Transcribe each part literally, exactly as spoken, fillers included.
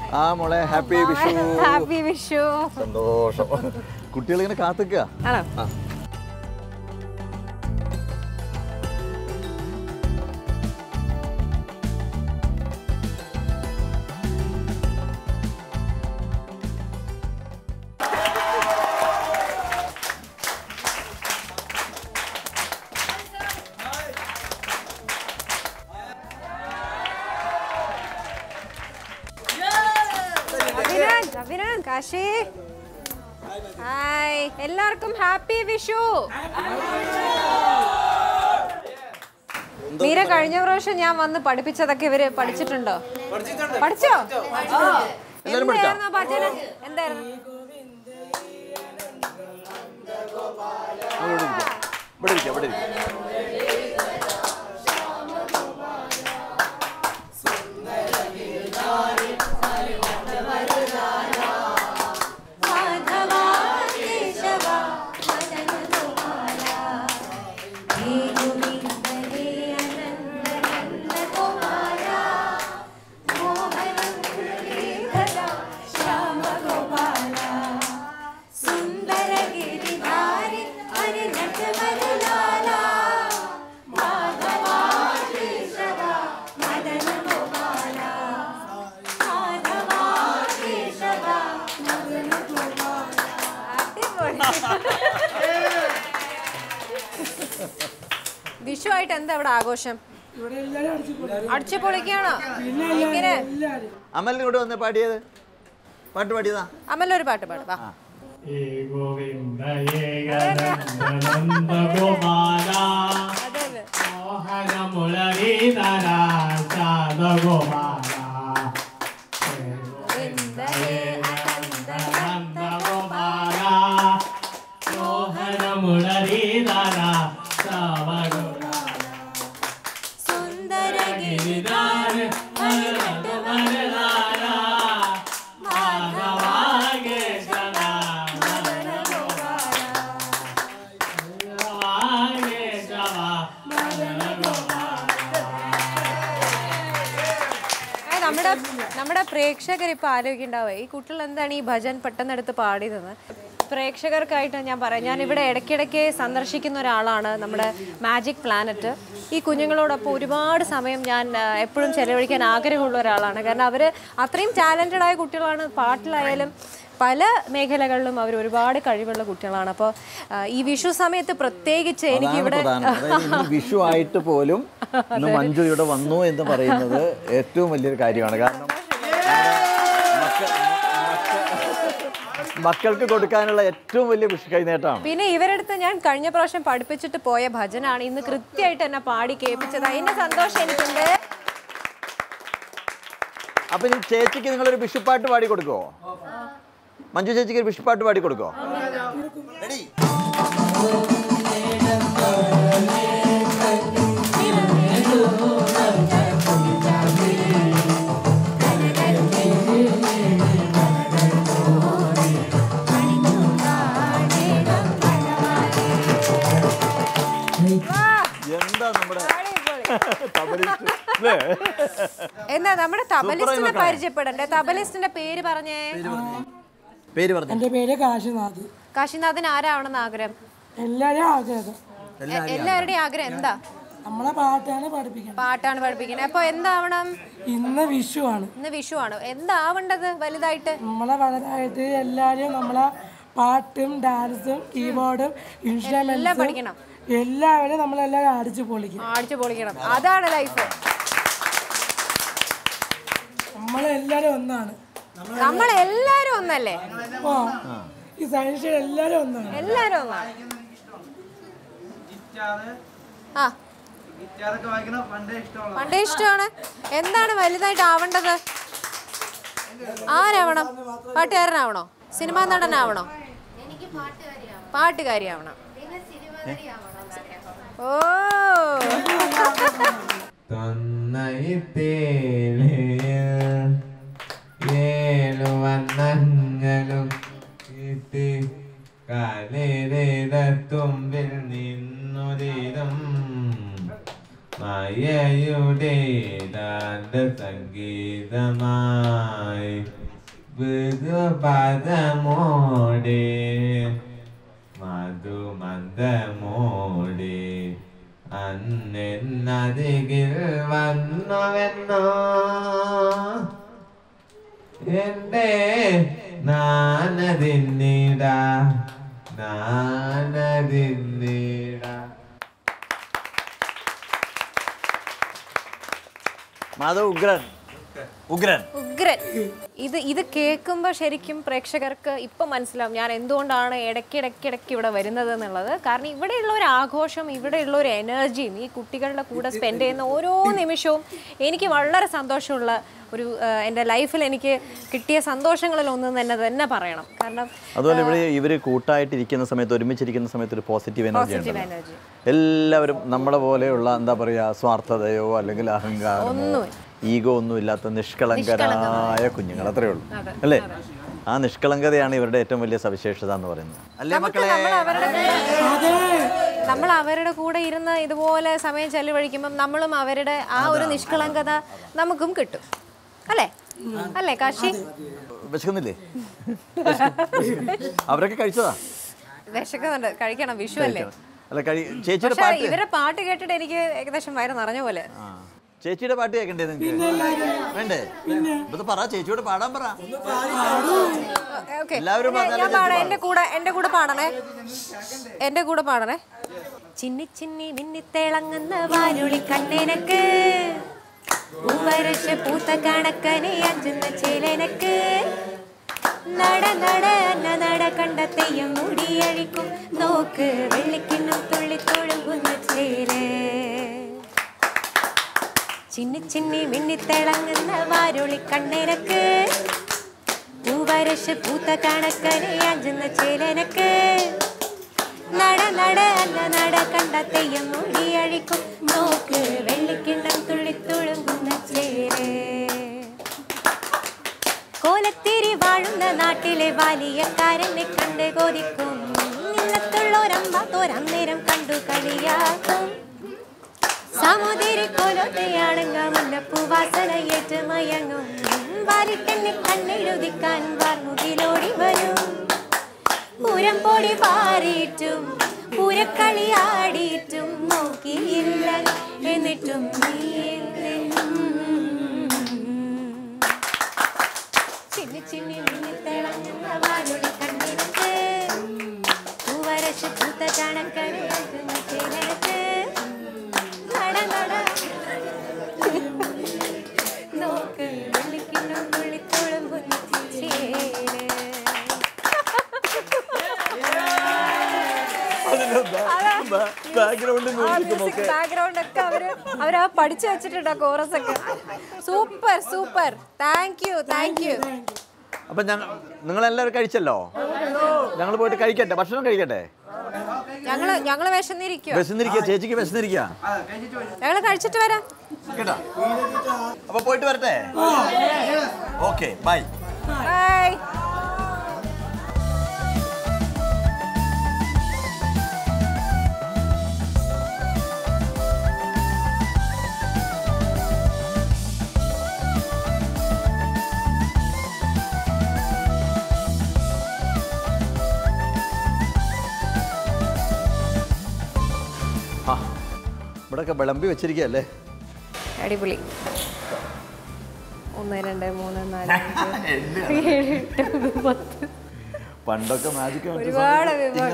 ആ മോളെ happy Vishu. Happy Vishu. സന്തോഷം. കുട്ടികൾ ഇങ്ങനെ കാത്തിക്കുക. ആണോ? കാശി ഹായ്, എല്ലാവർക്കും ഹാപ്പി വിഷു. മീര, കഴിഞ്ഞ പ്രാവശ്യം ഞാൻ വന്ന് പഠിപ്പിച്ചതൊക്കെ ഇവര് പഠിച്ചിട്ടുണ്ടോ? പഠിച്ചോ? എന്തായിരുന്നു ഭജന? എന്തായിരുന്നു? വിഷു ആയിട്ട് എന്താ ഇവിടെ ആഘോഷം? അടിച്ചു പൊളിക്കാണോ? അമലിന് ഇവിടെ വന്ന് പാടിയത് പാട്ട് പാടിയതാ. അമലൊരു പാട്ട് പാടും. നമ്മുടെ നമ്മുടെ പ്രേക്ഷകർ ഇപ്പൊ ആലോചിക്കുന്നുണ്ടാവേ ഈ കുട്ടികൾ എന്താണ് ഈ ഭജൻ പെട്ടെന്ന് എടുത്ത് പാടിയതെന്ന്. പ്രേക്ഷകർക്കായിട്ട് ഞാൻ പറയാം, ഞാൻ ഇവിടെ ഇടയ്ക്കിടയ്ക്ക് സന്ദർശിക്കുന്ന ഒരാളാണ് നമ്മുടെ മാജിക് പ്ലാനറ്റ്. ഈ കുഞ്ഞുങ്ങളോടൊപ്പം ഒരുപാട് സമയം ഞാൻ എപ്പോഴും ചെലവഴിക്കാൻ ആഗ്രഹമുള്ള ഒരാളാണ്. കാരണം അവർ അത്രയും ടാലൻറ്റഡ് ആയ കുട്ടികളാണ്. പാട്ടിലായാലും പല മേഖലകളിലും അവർ ഒരുപാട് കഴിവുള്ള കുട്ടികളാണ്. അപ്പോൾ ഈ വിഷു സമയത്ത് പ്രത്യേകിച്ച് എനിക്ക് ഇവിടെ വിഷു ആയിട്ട് പോലും മഞ്ജു ഇവിടെ വന്നു എന്ന് പറയുന്നത് ഏറ്റവും വലിയൊരു കാര്യമാണ്. കാരണം മക്കൾക്ക് കൊടുക്കാനുള്ള ഏറ്റവും വലിയ വിഷു കൈനേട്ടമാണ്. പിന്നെ ഇവരടുത്ത് ഞാൻ കഴിഞ്ഞ പ്രാവശ്യം പഠിപ്പിച്ചിട്ട് പോയ ഭജനാണ് ഇന്ന് കൃത്യമായിട്ട് എന്നെ പാടി കേൾപ്പിച്ചത്. അതിന്റെ സന്തോഷം എനിക്കുണ്ട്. അപ്പൊ ചേച്ചിക്ക് നിങ്ങളൊരു വിഷുപ്പാട്ട് പാടി കൊടുക്കുവോ? മഞ്ജു ചേച്ചിക്ക് ഒരു വിഷുപ്പാട്ട് പാടി കൊടുക്കോ? എന്താ നമ്മുടെ എന്താ നമ്മുടെ തബലിസ്റ്റിനെ പരിചയപ്പെടണ്ടേ? തബലിസ്റ്റിന്റെ പേര് പറഞ്ഞേ. പേര് പറഞ്ഞു. എന്റെ പേര് കാശിനാഥ്. കാശിനാഥിന് ആരാവണമെന്ന് ആഗ്രഹം? എല്ലാവരും ആഗ്രഹം. എല്ലാവരുടെയും ആഗ്രഹം എന്താ? നമ്മളെ പാട്ടാണ് പഠിപ്പിക്കുന്നത്. പാട്ടാണ് പഠിപ്പിക്കുന്നത്. അപ്പൊ എന്താവണം? ഇന്ന് വിഷു ആണ്. ഇന്ന് വിഷു ആണ്. എന്താവണ്ടത് വലുതായിട്ട്? നമ്മളെ വലുതായിട്ട് എല്ലാവരും നമ്മളെ പാട്ടും ഡാൻസും കീബോർഡും ഇൻസ്ട്രുമെന്റ്സും പഠിക്കണം. എല്ലാവരും നമ്മളെല്ലാവരും അടിച്ചു പൊളിക്കണം. അടിച്ചു പൊളിക്കണം. അതാണ് ലൈഫ്. നമ്മളെല്ലാരും ഒന്നാണ്. നമ്മളെല്ലാരും ഒന്നല്ലേ? ഈ സയൻസ് എല്ലാരും ഒന്നാണ്. എല്ലാരും ഒന്നാണ്. ആ പണ്ടേ ഇഷ്ടമാണ്. എന്താണ് വലുതായിട്ട് ആവേണ്ടത്? ആരാവണം? പാട്ടുകാരനാവണോ? സിനിമാ നടനാവണോ? പാട്ടുകാരിയാവണം. ഓ തുമ്പിൽ നിന്നുരീതം മായയുടെ സംഗീതമായി മൃദുപദമോടെ മധുമന്ദമോടെ അന്നെന്നതികിൽ വന്നുവെന്നോ എന്റെ നാനതിന്നിട നാനതിന്നിട. മാധവ് ഉഗ്രൻ ഉഗ്രൻ ഉഗ്രൻ. ഇത് ഇത് കേൾക്കുമ്പോൾ ശരിക്കും പ്രേക്ഷകർക്ക് ഇപ്പം മനസ്സിലാവും ഞാൻ എന്തുകൊണ്ടാണ് ഇടയ്ക്കിടയ്ക്കിടയ്ക്ക് ഇവിടെ വരുന്നത് എന്നുള്ളത്. കാരണം ഇവിടെയുള്ള ഒരു ആഘോഷം, ഇവിടെയുള്ള ഒരു എനർജിയും ഈ കുട്ടികളുടെ കൂടെ സ്പെൻഡ് ചെയ്യുന്ന ഓരോ നിമിഷവും എനിക്ക് വളരെ സന്തോഷമുള്ള ഒരു എൻ്റെ ലൈഫിൽ എനിക്ക് കിട്ടിയ സന്തോഷങ്ങളിൽ ഒന്നും തന്നെ തന്നെ പറയണം. കാരണം അതുപോലെ ഇവിടെ ഇവർ കൂട്ടായിട്ടിരിക്കുന്ന സമയത്ത്, ഒരുമിച്ചിരിക്കുന്ന സമയത്ത് ഒരു പോസിറ്റീവ് എനർജി ഉണ്ട്. എല്ലാവരും നമ്മളെ പോലെയുള്ള എന്താ പറയുക സ്വാർത്ഥതയോ അല്ലെങ്കിൽ അഹങ്കാരമോ ഈഗോ ഒന്നും ഇല്ലാത്ത നിഷ്കളങ്കരായ കുഞ്ഞുങ്ങൾ, അത്രയേ ഉള്ളൂ അല്ലേ? ആ നിഷ്കളങ്കതയാണ് ഇവരുടെ ഏറ്റവും വലിയ സവിശേഷത എന്ന് പറയുന്നത് അല്ലേ മക്കളെ? നമ്മൾ അവരുടെ കൂടെ ഇരുന്ന് ഇതുപോലെ സമയം ചെലവഴിക്കുമ്പം നമ്മളും അവരുടെ ആ ഒരു നിഷ്കളങ്കത നമുക്കും കിട്ടും അല്ലേ? അല്ലേ കാശി? വിശക്കുന്നില്ലേ? അവരൊക്കെ കഴിച്ചതാ? വിശക്കുന്നുണ്ട്, കഴിക്കണം, വിഷു അല്ലേ? അല്ല ചേച്ചിയുടെ പാട്ട്, ഇവരുടെ പാട്ട് കേട്ടിട്ട് എനിക്ക് ഏകദേശം വയറ് നിറഞ്ഞ പോലെ. ചേച്ചിയുടെ പാട്ട് കേൾക്കണ്ടേ നിങ്ങൾക്ക്? വേണ്ടേ? ഇത് പറ, ചേച്ചിയോട് പാടാൻ പറ. എല്ലാവരും എന്റെ കൂടെ എന്റെ കൂടെ പാടണേ, എന്റെ കൂടെ പാടണേ. ചിന്നി ചിന്നി മിന്നിത്തിളങ്ങുന്ന വാരുളി കണ്ണേനക്ക് പൂവരശ പൂത്ത കണക്കനെ അഞ്ചുന്ന ചേലനക്ക് നട നട അന്ന നട കണ്ട തെയ്യം മുടിയഴിക്കും നോക്ക് വെള്ളിക്കിന്നും തുള്ളി തൊഴുകുന്ന ചേലേ. ചിന്നി ചിന്നി മിന്നിത്തിളങ്ങുന്ന വാരുളി കണ്ണേനക്ക് പൂവരശ പൂത്ത കണക്കനെ അഞ്ചുന്ന ചേലനക്ക് നട നട അന്ന നട കണ്ട തെയ്യം മുടിയഴിക്കും നോക്ക് വെള്ളിക്കിണ്ണം തുള്ളി തുളുമ്പുന്ന ചേരേ. കോലത്തിരി വാഴുന്ന നാട്ടിലെ വലിയക്കാരനെ കണ്ട് കൊതിക്കും നിന്നത്തുള്ളൊരമ്പത്തോരന്നേരം കണ്ടു കളിയാക്കും. സമുദ്ര കോലത്തെയാണെങ്ക മുന്നപ്പൂവാസന ഏറ്റ് മയങ്ങും വാലിട്ടെന്നെ കണ്ണെഴുതിക്കാൻ വാർമുകിലോടി വരും. പൂരം പൊടി പാറിയിട്ടും പൂരക്കളിയാടിയിട്ടും നോക്കിയില്ല എന്നിട്ടും ചിന്നി ചിന്നി മിന്നിത്തിളങ്ങുന്ന വാരുളി കണ്ണിനക്ക് പൂവരശ പൂത്ത കണക്കനെ ചേലനക്ക് നട നട നോക്ക് വെള്ളിക്കിണ്ണം തുള്ളിത്തോളുമ്പുന്ന ചേലേ. ബാക്ക്ഗ്രൗണ്ട് ഒക്കെ അവര് അവരാ പഠിച്ചു വെച്ചിട്ടുണ്ട്, കോറസ് ഒക്കെ. Super super, thank you thank you. അപ്പൊ നിങ്ങളെല്ലാവരും കഴിച്ചല്ലോ, ഞങ്ങൾ പോയിട്ട് കഴിക്കട്ടെ, ഭക്ഷണം കഴിക്കട്ടെ. ഞങ്ങള് ഞങ്ങള് വിശന്നിരിക്കുക വിശന്നിരിക്കുക ചേച്ചിക്ക് വിശന്നിരിക്കുക ഞങ്ങള് കഴിച്ചിട്ട് വരാം കേട്ടോ. അപ്പൊ പോയിട്ട് വരട്ടെ. Okay bye bye. ഇവിടെയൊക്കെ വിളമ്പി വെച്ചിരിക്കുകയല്ലേ? അടിപൊളി. ഒന്ന് രണ്ട് മൂന്ന് നാല് അഞ്ച് ഏഴ് എട്ട് പത്ത്. പണ്ടൊക്കെ മാജിക് ഒരുപാട്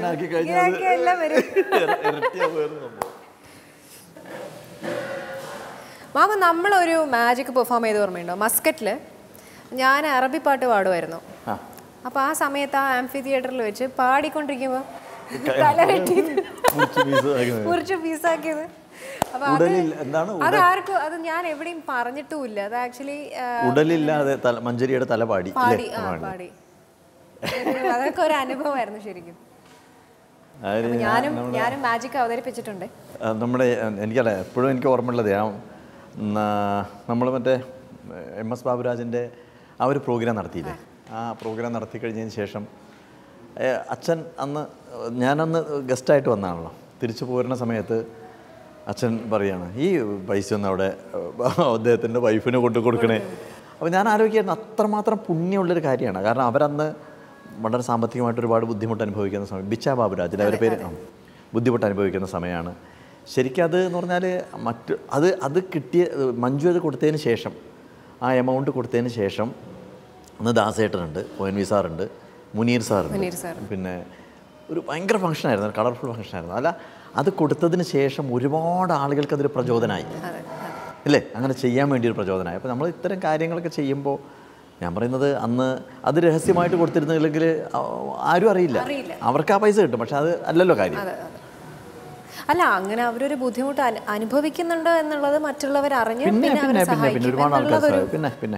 മാമ നമ്മളൊരു മാജിക് പെർഫോം ചെയ്ത് ഓർമ്മയുണ്ടോ? മസ്കറ്റില് ഞാൻ അറബി പാട്ട് പാടുമായിരുന്നു. അപ്പൊ ആ സമയത്ത് ആ ആംഫി തിയേറ്ററിൽ വെച്ച് പാടിക്കൊണ്ടിരിക്കുമ്പോ തല വെട്ടി മുറിച്ച് പീസാക്കിയത്. അത് ആർക്കും അത് ഞാൻ എവിടെയും പറഞ്ഞിട്ടുമില്ല. അത് ആക്ച്വലി ഉടലില്ലാതെ മഞ്ചരിയുടെ തല പാടി പാടി ആ പാടി അതൊക്കെ ഒരു അനുഭവമായിരുന്നു ശരിക്കും. ഞാനും ഞാനും മാജിക് അവതരിപ്പിച്ചിട്ടുണ്ട്. നമ്മുടെ എനിക്കറിയാം, എപ്പോഴും എനിക്ക് ഓർമ്മയുള്ളത് നമ്മൾ മറ്റേ എം എസ് ബാബുരാജിൻ്റെ ആ ഒരു പ്രോഗ്രാം നടത്തിയില്ലേ? ആ പ്രോഗ്രാം നടത്തി കഴിഞ്ഞതിന് ശേഷം അച്ഛൻ അന്ന് ഞാനന്ന് ഗസ്റ്റായിട്ട് വന്നതാണല്ലോ. തിരിച്ചു പോരുന്ന സമയത്ത് അച്ഛൻ പറയാണ്, ഈ പൈസ ഒന്നും അവിടെ അദ്ദേഹത്തിൻ്റെ വൈഫിന് കൊണ്ടു കൊടുക്കണേ. അപ്പോൾ ഞാൻ ആലോചിക്കായിരുന്നു അത്രമാത്രം പുണ്യമുള്ളൊരു കാര്യമാണ്. കാരണം അവരന്ന് വളരെ സാമ്പത്തികമായിട്ട് ഒരുപാട് ബുദ്ധിമുട്ട് അനുഭവിക്കുന്ന സമയം, ബിച്ചാ ബാബുരാജിൽ അവരുടെ പേര് ബുദ്ധിമുട്ട് അനുഭവിക്കുന്ന സമയമാണ് ശരിക്കും. അത് എന്ന് പറഞ്ഞാൽ മറ്റ് അത് അത് കിട്ടിയ മഞ്ജു അത് കൊടുത്തതിന് ശേഷം, ആ എമൗണ്ട് കൊടുത്തതിന് ശേഷം അന്ന് ദാസേട്ടനുണ്ട്, ഒ എൻ വി സാറുണ്ട്, മുനീർ സാറുണ്ട്, പിന്നെ ഒരു ഭയങ്കര ഫംഗ്ഷനായിരുന്നു, കളർഫുൾ ഫംഗ്ഷനായിരുന്നു. അല്ല അത് കൊടുത്തതിന് ശേഷം ഒരുപാട് ആളുകൾക്ക് അതൊരു പ്രചോദനമായി അല്ലേ, അങ്ങനെ ചെയ്യാൻ വേണ്ടി ഒരു പ്രചോദനമായി. അപ്പോൾ നമ്മൾ ഇത്തരം കാര്യങ്ങളൊക്കെ ചെയ്യുമ്പോൾ ഞാൻ പറയുന്നത് അന്ന് അത് രഹസ്യമായിട്ട് കൊടുത്തിരുന്നില്ലെങ്കിൽ ആരും അറിയില്ല, അവർക്ക് ആ പൈസ കിട്ടും, പക്ഷെ അത് അല്ലല്ലോ കാര്യം. അല്ല അങ്ങനെ അവരൊരു ബുദ്ധിമുട്ട് അനുഭവിക്കുന്നുണ്ട് എന്നുള്ളത് മറ്റുള്ളവർ അറിഞ്ഞ് പിന്നെ പിന്നെ പിന്നെ പിന്നെ ഒരുപാട് ആൾക്കാർ പിന്നെ പിന്നെ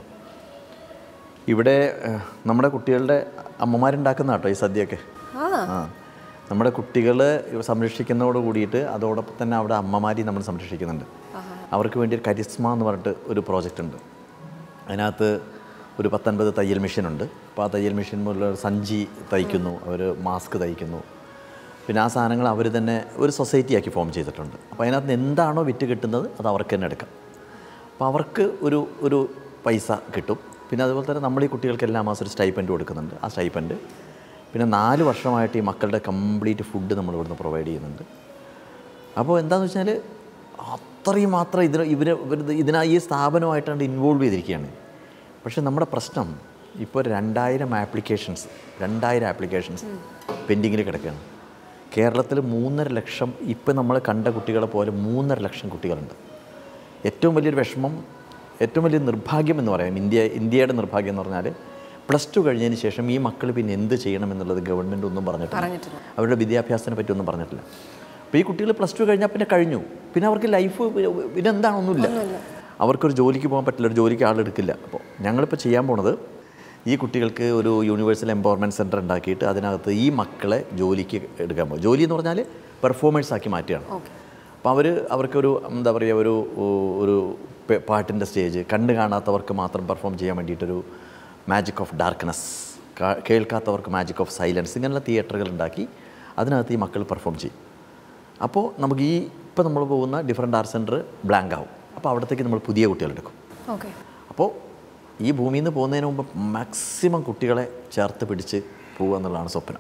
ഇവിടെ നമ്മുടെ കുട്ടികളുടെ അമ്മമാരുണ്ടാക്കുന്ന കേട്ടോ ഈ സദ്യയൊക്കെ. ആ നമ്മുടെ കുട്ടികൾ സംരക്ഷിക്കുന്നതോട് കൂടിയിട്ട് അതോടൊപ്പം തന്നെ അവിടെ അമ്മമാരി നമ്മൾ സംരക്ഷിക്കുന്നുണ്ട്. അവർക്ക് വേണ്ടി ഒരു കരിസ്മ എന്ന് പറഞ്ഞിട്ട് ഒരു പ്രോജക്റ്റ് ഉണ്ട്. അതിനകത്ത് ഒരു പത്തൊൻപത് തയ്യൽ മെഷീനുണ്ട്. അപ്പോൾ ആ തയ്യൽ മെഷീൻ മുതലുള്ള സഞ്ചി തയ്ക്കുന്നു, അവർ മാസ്ക് തയ്ക്കുന്നു. പിന്നെ ആ സാധനങ്ങൾ അവർ തന്നെ ഒരു സൊസൈറ്റിയാക്കി ഫോം ചെയ്തിട്ടുണ്ട്. അപ്പോൾ അതിനകത്ത് എന്താണോ വിറ്റ് കിട്ടുന്നത് അത് അവർക്ക് തന്നെ എടുക്കാം. അപ്പോൾ അവർക്ക് ഒരു ഒരു പൈസ കിട്ടും. പിന്നെ അതുപോലെ തന്നെ നമ്മൾ ഈ കുട്ടികൾക്ക് എല്ലാ മാസം ഒരു സ്റ്റൈപ്പൻഡ് കൊടുക്കുന്നുണ്ട്. ആ സ്റ്റൈപ്പൻഡ് പിന്നെ നാല് വർഷമായിട്ട് ഈ മക്കളുടെ കംപ്ലീറ്റ് ഫുഡ് നമ്മൾ ഇവിടുന്ന് പ്രൊവൈഡ് ചെയ്യുന്നുണ്ട്. അപ്പോൾ എന്താണെന്ന് വെച്ചാൽ അത്രയും മാത്രം ഇതിന് ഇവർ ഇവർ ഇതിനാ ഈ സ്ഥാപനമായിട്ടാണ് ഇൻവോൾവ് ചെയ്തിരിക്കുകയാണ്. പക്ഷേ നമ്മുടെ പ്രശ്നം ഇപ്പോൾ രണ്ടായിരം ആപ്ലിക്കേഷൻസ് രണ്ടായിരം ആപ്ലിക്കേഷൻസ് പെൻഡിങ്ങിൽ കിടക്കുകയാണ്. കേരളത്തിൽ മൂന്നര ലക്ഷം ഇപ്പം നമ്മൾ കണ്ട കുട്ടികളെ പോലെ മൂന്നര ലക്ഷം കുട്ടികളുണ്ട്. ഏറ്റവും വലിയൊരു വിഷമം, ഏറ്റവും വലിയ നിർഭാഗ്യം എന്ന് പറയാം, ഇന്ത്യ ഇന്ത്യയുടെ നിർഭാഗ്യം എന്ന് പറഞ്ഞാൽ പ്ലസ് ടു കഴിഞ്ഞതിന് ശേഷം ഈ മക്കൾ പിന്നെ എന്ത് ചെയ്യണം എന്നുള്ളത് ഗവൺമെൻറ് ഒന്നും പറഞ്ഞിട്ടില്ല. അവരുടെ വിദ്യാഭ്യാസത്തിനെ പറ്റി ഒന്നും പറഞ്ഞിട്ടില്ല. അപ്പോൾ ഈ കുട്ടികൾ പ്ലസ് ടു കഴിഞ്ഞാൽ പിന്നെ കഴിഞ്ഞു, പിന്നെ അവർക്ക് ലൈഫ് പിന്നെ എന്താണൊന്നുമില്ല. അവർക്കൊരു ജോലിക്ക് പോകാൻ പറ്റില്ല, ഒരു ജോലിക്ക് ആളെടുക്കില്ല. അപ്പോൾ ഞങ്ങളിപ്പോൾ ചെയ്യാൻ പോണത് ഈ കുട്ടികൾക്ക് ഒരു യൂണിവേഴ്സൽ എംപവർമെൻറ്റ് സെൻറ്റർ ഉണ്ടാക്കിയിട്ട് അതിനകത്ത് ഈ മക്കളെ ജോലിക്ക് എടുക്കാൻ പോകും. ജോലി എന്ന് പറഞ്ഞാൽ പെർഫോമേഴ്സ് ആക്കി മാറ്റുകയാണ്. അപ്പോൾ അവർ അവർക്കൊരു എന്താ പറയുക ഒരു ഒരു പാട്ടിൻ്റെ സ്റ്റേജ്, കണ്ണ് കാണാത്തവർക്ക് മാത്രം പെർഫോം ചെയ്യാൻ വേണ്ടിയിട്ടൊരു മാജിക് ഓഫ് ഡാർക്ക്നെസ്, കേൾക്കാത്തവർക്ക് മാജിക് ഓഫ് സൈലൻസ്, ഇങ്ങനെയുള്ള തിയേറ്ററുകൾ ഉണ്ടാക്കി അതിനകത്ത് ഈ മക്കൾ പെർഫോം ചെയ്യും. അപ്പോൾ നമുക്ക് ഈ ഇപ്പോൾ നമ്മൾ പോകുന്ന ഡിഫറെൻ്റ് ആർട്ട് സെൻറ്റർ ബ്ലാങ്ക് ആവും. അപ്പോൾ അവിടത്തേക്ക് നമ്മൾ പുതിയ കുട്ടികളെടുക്കും. ഓക്കെ. അപ്പോൾ ഈ ഭൂമിയിൽ നിന്ന് പോകുന്നതിന് മുമ്പ് മാക്സിമം കുട്ടികളെ ചേർത്ത് പിടിച്ച് പോകുക എന്നുള്ളതാണ് സ്വപ്നം.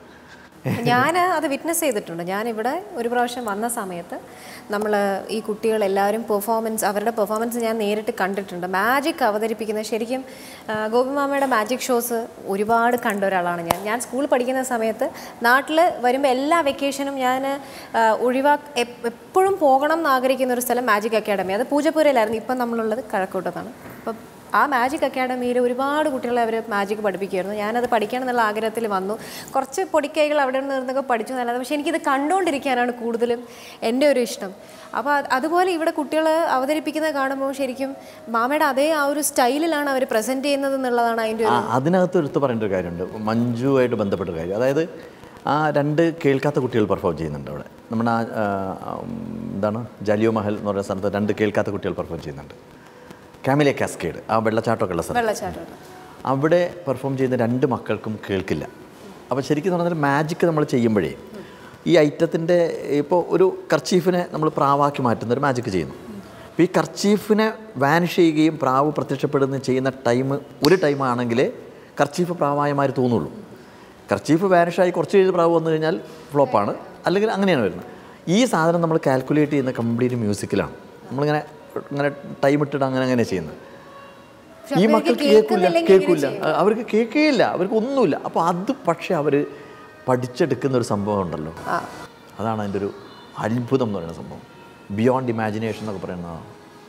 ഞാൻ അത് വിറ്റ്നസ് ചെയ്തിട്ടുണ്ട്. ഞാനിവിടെ ഒരു പ്രാവശ്യം വന്ന സമയത്ത് നമ്മൾ ഈ കുട്ടികളെല്ലാവരും പെർഫോമൻസ്, അവരുടെ പെർഫോമൻസ് ഞാൻ നേരിട്ട് കണ്ടിട്ടുണ്ട്. മാജിക് അവതരിപ്പിക്കുന്നത് ശരിക്കും ഗോപിമാമയുടെ മാജിക് ഷോസ് ഒരുപാട് കണ്ട ഒരാളാണ് ഞാൻ. ഞാൻ സ്കൂളിൽ പഠിക്കുന്ന സമയത്ത് നാട്ടിൽ വരുമ്പോൾ എല്ലാ വെക്കേഷനും ഞാൻ ഒഴിവാ എപ്പോഴും പോകണം എന്ന് ആഗ്രഹിക്കുന്ന ഒരു സ്ഥലം മാജിക് അക്കാഡമി. അത് പൂജപ്പുരയിലായിരുന്നു. ഇപ്പം നമ്മളുള്ളത് കഴക്കൂട്ടത്താണ്. അപ്പം ആ മാജിക് അക്കാഡമിയിൽ ഒരുപാട് കുട്ടികളെ അവർ മാജിക് പഠിപ്പിക്കുമായിരുന്നു. ഞാനത് പഠിക്കണം എന്നുള്ള ആഗ്രഹത്തിൽ വന്നു. കുറച്ച് പൊടിക്കൈകൾ അവിടെ നിന്ന് നിന്നൊക്കെ പഠിച്ചു നല്ലത്. പക്ഷേ എനിക്കിത് കണ്ടുകൊണ്ടിരിക്കാനാണ് കൂടുതലും എൻ്റെ ഒരു ഇഷ്ടം. അപ്പോൾ അതുപോലെ ഇവിടെ കുട്ടികൾ അവതരിപ്പിക്കുന്നത് കാണുമ്പോൾ ശരിക്കും മാമയുടെ അതേ ആ ഒരു സ്റ്റൈലിലാണ് അവർ പ്രസൻറ്റ് ചെയ്യുന്നത് എന്നുള്ളതാണ് അതിൻ്റെ ഒരു. അതിനകത്ത് എടുത്ത് പറയേണ്ട ഒരു കാര്യമുണ്ട്, മഞ്ജുവായിട്ട് ബന്ധപ്പെട്ട ഒരു കാര്യം. അതായത് ആ രണ്ട് കേൾക്കാത്ത കുട്ടികൾ പെർഫോം ചെയ്യുന്നുണ്ട് അവിടെ. നമ്മുടെ എന്താണ് ജാലിയോ മഹൽ എന്ന് പറയുന്ന സ്ഥലത്ത് രണ്ട് കേൾക്കാത്ത കുട്ടികൾ പെർഫോം ചെയ്യുന്നുണ്ട്. കാമിലെ കാസ്കേഡ്, ആ വെള്ളച്ചാട്ടമൊക്കെ ഉള്ള സ്ഥലം, അവിടെ പെർഫോം ചെയ്യുന്ന രണ്ട് മക്കൾക്കും കേൾക്കില്ല. അപ്പോൾ ശരിക്കും പറഞ്ഞാൽ മാജിക് നമ്മൾ ചെയ്യുമ്പോഴേ ഈ ഐറ്റത്തിൻ്റെ ഇപ്പോൾ ഒരു കർച്ചീഫിനെ നമ്മൾ പ്രാവാക്കി മാറ്റുന്ന ഒരു മാജിക് ചെയ്യുന്നു. അപ്പോൾ ഈ കർച്ചീഫിനെ വാനിഷ് ചെയ്യുകയും പ്രാവ് പ്രത്യക്ഷപ്പെടുകയും ചെയ്യുന്ന ടൈം ഒരു ടൈമാണെങ്കിൽ കർച്ചീഫ് പ്രാവായമാര് തോന്നുള്ളൂ. കർച്ചീഫ് വാനിഷായി കുറച്ച് കഴിഞ്ഞ് പ്രാവ് വന്നു കഴിഞ്ഞാൽ ഫ്ലോപ്പാണ്, അല്ലെങ്കിൽ അങ്ങനെയാണ് വരുന്നത്. ഈ സാധനം നമ്മൾ കാൽക്കുലേറ്റ് ചെയ്യുന്ന കംപ്ലീറ്റ് മ്യൂസിക്കിലാണ്. നമ്മളിങ്ങനെ ഇങ്ങനെ ടൈം ഇട്ടിട്ട് അങ്ങനെ അങ്ങനെ ചെയ്യുന്നത്. ഈ മക്കൾക്ക് കേൾക്കില്ല കേൾക്കില്ല അവർക്ക് കേൾക്കുകയില്ല, അവർക്ക് ഒന്നുമില്ല. അപ്പോൾ അത് പക്ഷേ അവർ പഠിച്ചെടുക്കുന്ന ഒരു സംഭവം ഉണ്ടല്ലോ, അതാണ് അതിൻ്റെ ഒരു അത്ഭുതം എന്ന് പറയുന്ന സംഭവം. ബിയോണ്ട് ഇമാജിനേഷൻ എന്നൊക്കെ പറയുന്നതാണ്.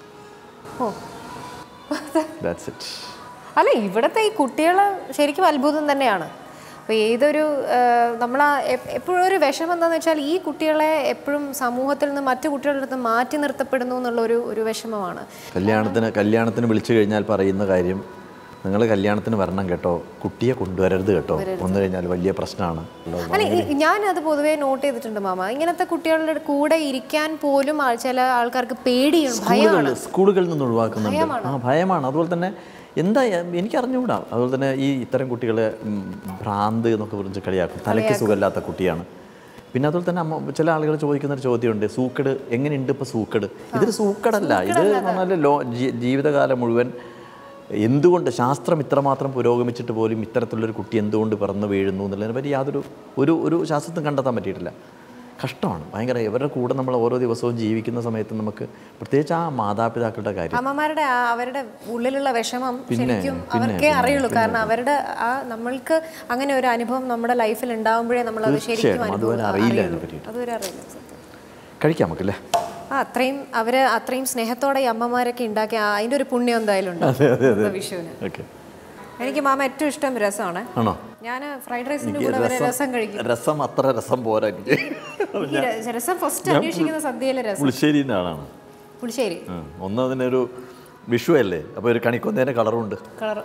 That's it. അല്ല, ഇവിടുത്തെ ഈ കുട്ടികൾ ശരിക്കും അത്ഭുതം തന്നെയാണ്. അപ്പോൾ ഏതൊരു നമ്മൾ എപ്പോഴും ഒരു വിഷമം എന്താണെന്ന് വെച്ചാൽ ഈ കുട്ടികളെ എപ്പോഴും സമൂഹത്തിൽ നിന്ന് മറ്റു കുട്ടികളുടെ അടുത്ത് മാറ്റി നിർത്തപ്പെടുന്നു എന്നുള്ളൊരു ഒരു വിഷമമാണ്. കല്യാണത്തിന് കല്യാണത്തിന് വിളിച്ചു കഴിഞ്ഞാൽ പറയുന്ന കാര്യം, നിങ്ങൾ കല്യാണത്തിന് വരണം കേട്ടോ, കുട്ടിയെ കൊണ്ടുവരരുത് കേട്ടോ, വന്നു കഴിഞ്ഞാൽ വലിയ പ്രശ്നമാണ്. അല്ല, ഞാനത് പൊതുവേ നോട്ട് ചെയ്തിട്ടുണ്ട് മാമ. ഇങ്ങനത്തെ കുട്ടികളുടെ കൂടെ ഇരിക്കാൻ പോലും ചില ആൾക്കാർക്ക് പേടിയാണ്, ഭയമാണ്. സ്കൂളുകളിൽ നിന്ന് ഒഴിവാക്കുന്നുണ്ട്. ആ ഭയമാണ്. അതുപോലെ തന്നെ എന്താ എനിക്കറിഞ്ഞുകൂടാ. അതുപോലെ തന്നെ ഈ ഇത്തരം കുട്ടികളെ ഭ്രാന്ത് എന്നൊക്കെ പറഞ്ഞ് കളിയാക്കും, തലയ്ക്ക് സുഖമില്ലാത്ത കുട്ടിയാണ്. പിന്നെ അതുപോലെ തന്നെ അമ്മ ചില ആളുകൾ ചോദിക്കുന്നൊരു ചോദ്യമുണ്ട്, സൂക്കട് എങ്ങനെയുണ്ട് ഇപ്പോൾ? സൂക്കട് ഇതൊരു സൂക്കടല്ല, ഇത് പറഞ്ഞാൽ ലോ ജീവിതകാലം മുഴുവൻ എന്തുകൊണ്ട് ശാസ്ത്രം ഇത്രമാത്രം പുരോഗമിച്ചിട്ട് പോലും ഇത്തരത്തിലുള്ളൊരു കുട്ടി എന്തുകൊണ്ട് പിറന്നു വീഴുന്നു എന്നുള്ളതിനെ പറ്റി യാതൊരു ഒരു ഒരു ശാസ്ത്രത്തിന് കണ്ടെത്താൻ പറ്റിയിട്ടില്ല. കഷ്ടമാണ് ഭയങ്കര. ഇവരുടെ കൂടെ നമ്മൾ ഓരോ ദിവസവും ജീവിക്കുന്ന സമയത്ത് നമുക്ക് പ്രത്യേകിച്ച് ആ മാതാപിതാക്കളുടെ കാര്യം, അമ്മമാരുടെ അവരുടെ ഉള്ളിലുള്ള വിഷമം ശരിക്കും അവർക്കേ അറിയുള്ളൂ. കാരണം അവരുടെ ആ നമ്മൾക്ക് അങ്ങനെ ഒരു അനുഭവം നമ്മുടെ ലൈഫിൽ ഉണ്ടാകുമ്പോഴേ നമ്മൾ അത് ശരിക്കും അതുവരെ അറിയില്ല അതിനെ പറ്റി. അതുവരെ അറിയില്ല. കഴിക്കാം നമുക്കല്ലേ? ആ അത്രയും അവര് അത്രയും സ്നേഹത്തോടെ ഈ അമ്മമാരൊക്കെ ഉണ്ടാക്കി അതിന്റെ ഒരു പുണ്യം എന്തായാലും ഉണ്ട് വിഷുവിന്. എനിക്ക് മാമ ഏറ്റവും ഇഷ്ടം രസമാണ്. ആണോ? ഞാൻ ഫ്രൈഡ് റൈസിന്റെ കൂടെ വരെ രസം കഴിക്കും. രസം അത്ര രസം പോരാ. രസം ഫസ്റ്റ് അന്വേഷിക്കുന്ന സദ്യയിലെ രസം. പുളിശ്ശേരി ആളാണ്. പുളിശ്ശേരി ഒന്ന് അതിനൊരു വിഷു അല്ലേ, അപ്പൊ ഒരു കണിക്കൊന്നേന്റെ കളറുണ്ട്. കളർ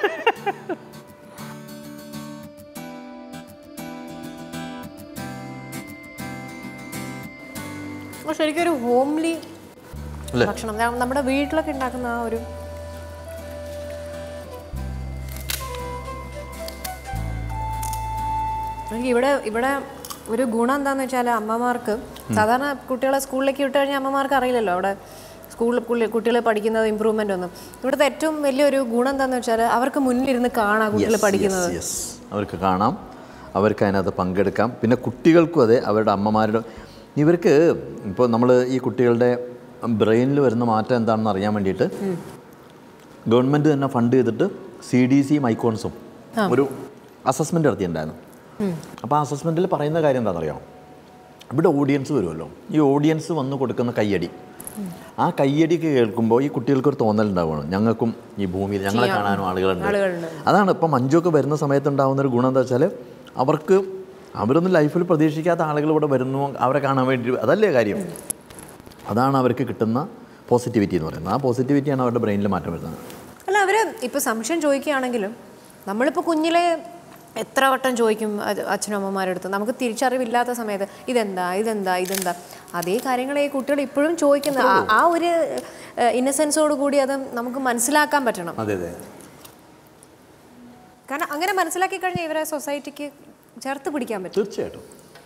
ശരിക്കും ഒരു ഹോംലി ഭക്ഷണം നമ്മുടെ വീട്ടിലൊക്കെ ഉണ്ടാക്കുന്ന ആ ഒരു ഇവിടെ ഇവിടെ ഒരു ഗുണം എന്താന്ന് വെച്ചാൽ അമ്മമാർക്ക് സാധാരണ കുട്ടികളെ സ്കൂളിലേക്ക് വിട്ട് കഴിഞ്ഞാൽ അമ്മമാർക്ക് അറിയില്ലല്ലോ അവിടെ സ്കൂളിൽ കുട്ടികൾ പഠിക്കുന്നത് ഇമ്പ്രൂവ്മെന്റ് ഒന്നും. ഇവിടുത്തെ ഏറ്റവും വലിയൊരു ഗുണം എന്താന്ന് വെച്ചാൽ അവർക്ക് മുന്നിലിരുന്ന് കാണാം കുട്ടികൾ പഠിക്കുന്നത്. അവർക്ക് കാണാം, അവർക്ക് അതിനകത്ത് പങ്കെടുക്കാം. പിന്നെ കുട്ടികൾക്കും അതെ, അവരുടെ അമ്മമാരുടെ ഇവർക്ക് ഇപ്പോൾ നമ്മൾ ഈ കുട്ടികളുടെ ബ്രെയിനിൽ വരുന്ന മാറ്റം എന്താണെന്ന് അറിയാൻ വേണ്ടിയിട്ട് ഗവൺമെൻറ് തന്നെ ഫണ്ട് ചെയ്തിട്ട് സി ഡി സി മൈക്കോൺസും ഒരു അസസ്മെൻ്റ് നടത്തിയിട്ടുണ്ടായിരുന്നു. അപ്പോൾ ആ അസസ്മെൻറ്റിൽ പറയുന്ന കാര്യം എന്താണെന്നറിയാം, ഇവിടെ ഓഡിയൻസ് വരുമല്ലോ, ഈ ഓഡിയൻസ് വന്ന് കൊടുക്കുന്ന കയ്യടി, ആ കയ്യടിക്ക് കേൾക്കുമ്പോൾ ഈ കുട്ടികൾക്കൊരു തോന്നലുണ്ടാവുകയാണ് ഞങ്ങൾക്കും ഈ ഭൂമിയിൽ ഞങ്ങളെ കാണാനും ആളുകളുണ്ട്. അതാണ് ഇപ്പം മഞ്ജുവൊക്കെ വരുന്ന സമയത്ത് ഉണ്ടാകുന്നൊരു ഗുണം എന്താ വെച്ചാൽ അവർക്ക് അവരൊന്നും ലൈഫിൽ പ്രതീക്ഷിക്കാത്ത ആളുകൾ ഇവിടെ വരുന്നു, അവരെ കാണാൻ വേണ്ടി, അതല്ലേ കാര്യം. അതാണ് അവർക്ക് കിട്ടുന്ന പോസിറ്റിവിറ്റി എന്ന് പറയുന്നത്. ആ പോസിറ്റിവിറ്റിയാണ് അവരുടെ ബ്രെയിനിൽ മാറ്റം വരുന്നത്. അല്ല അവർ ഇപ്പോൾ സംശയം ചോദിക്കുകയാണെങ്കിലും നമ്മളിപ്പോൾ കുഞ്ഞിലെ എത്ര വട്ടം ചോദിക്കും അച്ഛനും അമ്മമാരുടെ അടുത്ത്, നമുക്ക് തിരിച്ചറിവില്ലാത്ത സമയത്ത് ഇതെന്താ ഇതെന്താ ഇതെന്താ അതേ കാര്യങ്ങൾ ഈ കുട്ടികൾ ഇപ്പോഴും ചോദിക്കുന്ന ആ ഒരു ഇന്നസെൻസോട് കൂടി അത് നമുക്ക് മനസ്സിലാക്കാൻ പറ്റണം. അതെ അതെ. കാരണം അങ്ങനെ മനസ്സിലാക്കി കഴിഞ്ഞാൽ ഇവരെ സൊസൈറ്റിക്ക് ചേർത്ത് പിടിക്കാൻ പറ്റും. തീർച്ചയായിട്ടും.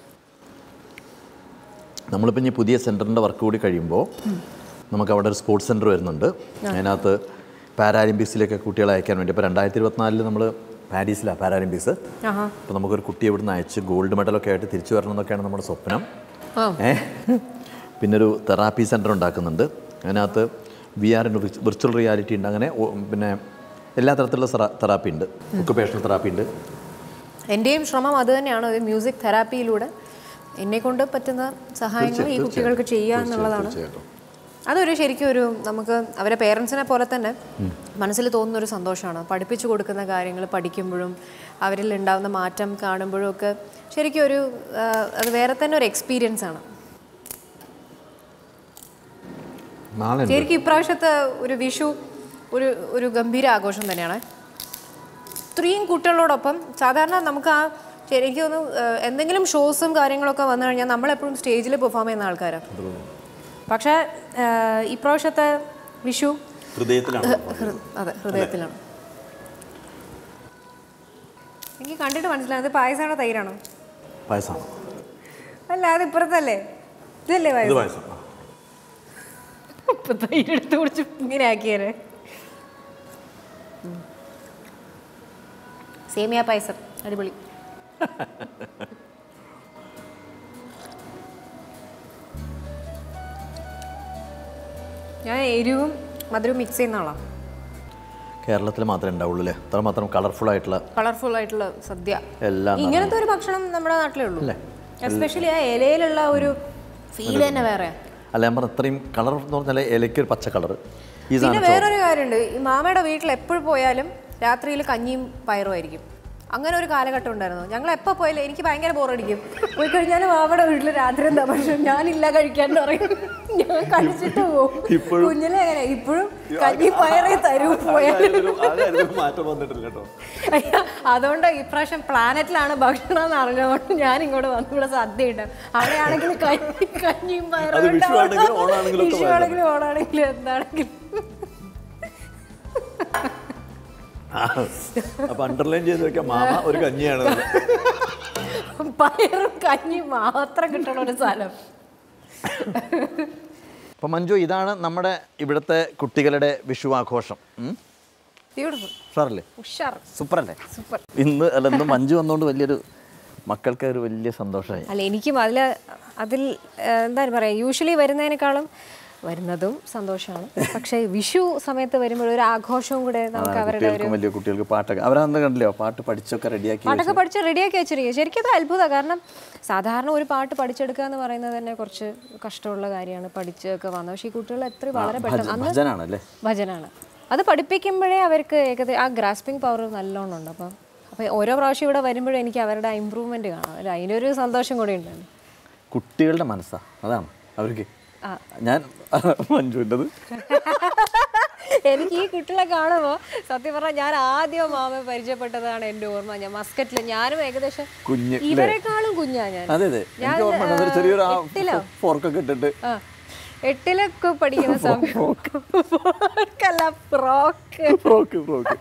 നമ്മളിപ്പോൾ ഇനി പുതിയ സെൻറ്ററിൻ്റെ വർക്ക് കൂടി കഴിയുമ്പോൾ നമുക്ക് അവിടെ ഒരു സ്പോർട്സ് സെൻറ്റർ വരുന്നുണ്ട്. അതിനകത്ത് പാരാലിമ്പിക്സിലേക്ക് കുട്ടികളെ അയക്കാൻ വേണ്ടി ഇപ്പോൾ രണ്ടായിരത്തി ഇരുപത്തിനാലിൽ നമ്മൾ പാരീസിലാണ് പാരാലിമ്പിക്സ്. അപ്പോൾ നമുക്കൊരു കുട്ടി ഇവിടുന്ന് അയച്ച് ഗോൾഡ് മെഡലൊക്കെ ആയിട്ട് തിരിച്ചു വരണം എന്നൊക്കെയാണ് നമ്മുടെ സ്വപ്നം. ഏ പിന്നെ ഒരു തെറാപ്പി സെൻറ്റർ ഉണ്ടാക്കുന്നുണ്ട്. അതിനകത്ത് വി ആർ വിർച്വൽ റിയാലിറ്റി ഉണ്ട്. അങ്ങനെ പിന്നെ എല്ലാ തരത്തിലുള്ള തെറാപ്പി ഉണ്ട്, ഒക്കുപേഷണൽ തെറാപ്പി ഉണ്ട്. എൻ്റെയും ശ്രമം അത് തന്നെയാണ്, ഒരു മ്യൂസിക് തെറാപ്പിയിലൂടെ എന്നെക്കൊണ്ട് പറ്റുന്ന സഹായങ്ങൾ ഈ കുട്ടികൾക്ക് ചെയ്യുക എന്നുള്ളതാണ്. അതൊരു ശരിക്കും ഒരു നമുക്ക് അവരെ പേരൻസിനെ പോലെ തന്നെ മനസ്സിൽ തോന്നുന്നൊരു സന്തോഷമാണ്. പഠിപ്പിച്ചു കൊടുക്കുന്ന കാര്യങ്ങൾ പഠിക്കുമ്പോഴും അവരിൽ ഉണ്ടാകുന്ന മാറ്റം കാണുമ്പോഴും ഒക്കെ ശരിക്കും ഒരു അത് വേറെ തന്നെ ഒരു എക്സ്പീരിയൻസ് ആണ്. ശരിക്കും ഇപ്രാവശ്യത്തെ ഒരു വിഷു ഒരു ഒരു ഗംഭീര ആഘോഷം തന്നെയാണ്. ഇത്രയും കുട്ടികളോടൊപ്പം സാധാരണ നമുക്ക് ആ എനിക്ക് തോന്നുന്നു എന്തെങ്കിലും ഷോസും കാര്യങ്ങളൊക്കെ വന്നു കഴിഞ്ഞാൽ നമ്മളെപ്പോഴും സ്റ്റേജിൽ പെർഫോം ചെയ്യുന്ന ആൾക്കാരാണ്. പക്ഷേ ഇപ്രാവശ്യത്തെ വിഷു ഹൃദയത്തിലാണ്. അതെ, ഹൃദയത്തിലാണ്. എനിക്ക് കണ്ടിട്ട് മനസ്സിലായത് പായസമാണോ തൈരാണോ? പായസം അല്ല, അത് ഇപ്പുറത്തല്ലേ, ഇതല്ലേ പായസം? ഇപ്പൊ തൈരെടുത്ത് കുടിച്ച് ഇങ്ങനെ ആക്കിയേരെ. സേമിയ പായസം അടിപൊളി. ഞാൻ എരിവും മധുരവും മിക്സ് ചെയ്യുന്ന ആളാണ്. കേരളത്തിൽ മാത്രമേ ഉണ്ടാവുള്ളൂ അല്ലേ? അത്ര മാത്രം കളർഫുൾ ആയിട്ടുള്ള കളർഫുൾ ആയിട്ടുള്ള സദ്യ. എല്ലാം ഇങ്ങനത്തെ ഒരു ഭക്ഷണം നമ്മുടെ നാട്ടിലേ ഉള്ളൂ. എസ്പെഷ്യലി ആ ഇലയിലുള്ള ഒരു ഫീൽ തന്നെ വേറെ. അല്ല, ഞാൻ പറഞ്ഞ അത്രയും കളർ എന്ന് പറഞ്ഞാൽ ഇലയ്ക്ക് ഒരു പച്ച കളർ. പിന്നെ വേറൊരു കാര്യമുണ്ട്, ഈ മാമയുടെ വീട്ടിൽ എപ്പോഴും പോയാലും രാത്രിയിൽ കഞ്ഞിയും പയറും ആയിരിക്കും. അങ്ങനെ ഒരു കാലഘട്ടം ഉണ്ടായിരുന്നു. ഞങ്ങൾ എപ്പോൾ പോയാലും എനിക്ക് ഭയങ്കര ബോറടിക്കും. പോയി കഴിഞ്ഞാലും അവിടെ വീട്ടിൽ രാത്രി എന്താ പക്ഷെ ഞാനില്ല കഴിക്കാൻ പറയും. ഞാൻ കഴിച്ചിട്ട് പോകും. കുഞ്ഞിലെ അങ്ങനെ ഇപ്പോഴും കഞ്ഞി പയറേ തരൂ പോയാലും. അതുകൊണ്ട് ഇപ്രാവശ്യം പ്ലാനറ്റിലാണ് ഭക്ഷണം എന്ന് അറിഞ്ഞതുകൊണ്ട് ഞാൻ ഇങ്ങോട്ട് വന്നു ഇവിടെ സദ്യ ഇട്ടാം. അവിടെയാണെങ്കിൽ കഞ്ഞി കഞ്ഞിയും പയറും വിഷു ആണെങ്കിലും ഓണാണെങ്കിലും എന്താണെങ്കിലും. അപ്പൊ അണ്ടർലൈൻ ചെയ്ത് വെക്കാം, മാമ ഒരു കഞ്ഞിയാണ്. പയറും കഞ്ഞി മാത്രം കിട്ടണ ഒരു സ്ഥലം. അപ്പം മഞ്ജു, ഇതാണ് നമ്മുടെ ഇവിടുത്തെ കുട്ടികളുടെ വിഷു ആഘോഷം. ബ്യൂട്ടിഫുൾ. ഉഷാറല്ലേ? ഉഷാർ. സൂപ്പർ അല്ലേ? സൂപ്പർ. ഇന്ന് അല്ല ഇന്ന് മഞ്ജു വന്നുകൊണ്ട് വലിയൊരു മക്കൾക്ക് ഒരു വലിയ സന്തോഷമായി. അല്ല എനിക്കും അതിൽ അതിൽ എന്താ പറയുക, യൂഷ്വലി വരുന്നതിനേക്കാളും വരുന്നതും സന്തോഷമാണ്. പക്ഷേ വിഷു സമയത്ത് വരുമ്പോൾ ഒരു ആഘോഷവും കൂടെ നമുക്ക് അവരുടെ ഒരു വലിയ കുട്ടികൾക്ക് പാട്ടൊക്കെ അവരന്ന് കണ്ടില്ലോ, പാട്ട് പഠിച്ചൊക്കെ റെഡിയാക്കി പാട്ടൊക്കെ പഠിച്ച് റെഡിയാക്കി വെച്ചിരിക്കുക. ശരിക്കും അത് അത്ഭുതമാണ്. കാരണം സാധാരണ ഒരു പാട്ട് പഠിച്ചെടുക്കുക എന്ന് പറയുന്നത് തന്നെ കുറച്ച് കഷ്ടമുള്ള കാര്യമാണ്. പഠിച്ചൊക്കെ വന്നത്. പക്ഷേ ഈ കുട്ടികൾ എത്ര വളരെ പെട്ടെന്ന് അന്ന് ഭജനാണല്ലേ? ഭജനാണ്. അത് പഠിപ്പിക്കുമ്പോഴേ അവർക്ക് ഏകദേശം ആ ഗ്രാസ്പിംഗ് പവർ നല്ലോണം ഉണ്ട്. അപ്പം അപ്പോൾ ഓരോ പ്രാവശ്യം ഇവിടെ വരുമ്പോഴും എനിക്ക് അവരുടെ ഇമ്പ്രൂവ്മെൻറ്റ് കാണാം. അതിനൊരു സന്തോഷം കൂടി ഉണ്ട്. കുട്ടികളുടെ മനസ്സാണ് അതാണ് അവർക്ക്. ഞാൻ മഞ്ജുവിൻ്റെത് എനിക്ക് ഈ കുട്ടികളെ കാണുമ്പോൾ സത്യം പറഞ്ഞാൽ ഞാൻ ആദ്യം മാമയെ പരിചയപ്പെട്ടതാണ് എൻ്റെ ഓർമ്മ. ഞാൻ മസ്കറ്റിൽ ഞാനും ഏകദേശം കുഞ്ഞ് ഇവരെക്കാളും കുഞ്ഞാ ഞാൻ. അതെ അതെ എനിക്ക് ഓർമ്മ ചെറിയൊരു ഫോർക്കൊക്കെ ഇട്ടിട്ട് എട്ടിലൊക്കെ പഠിക്കുന്ന സമയത്തല്ല ഫ്രോക്ക് ഫ്രോക്ക് ഫ്രോക്ക്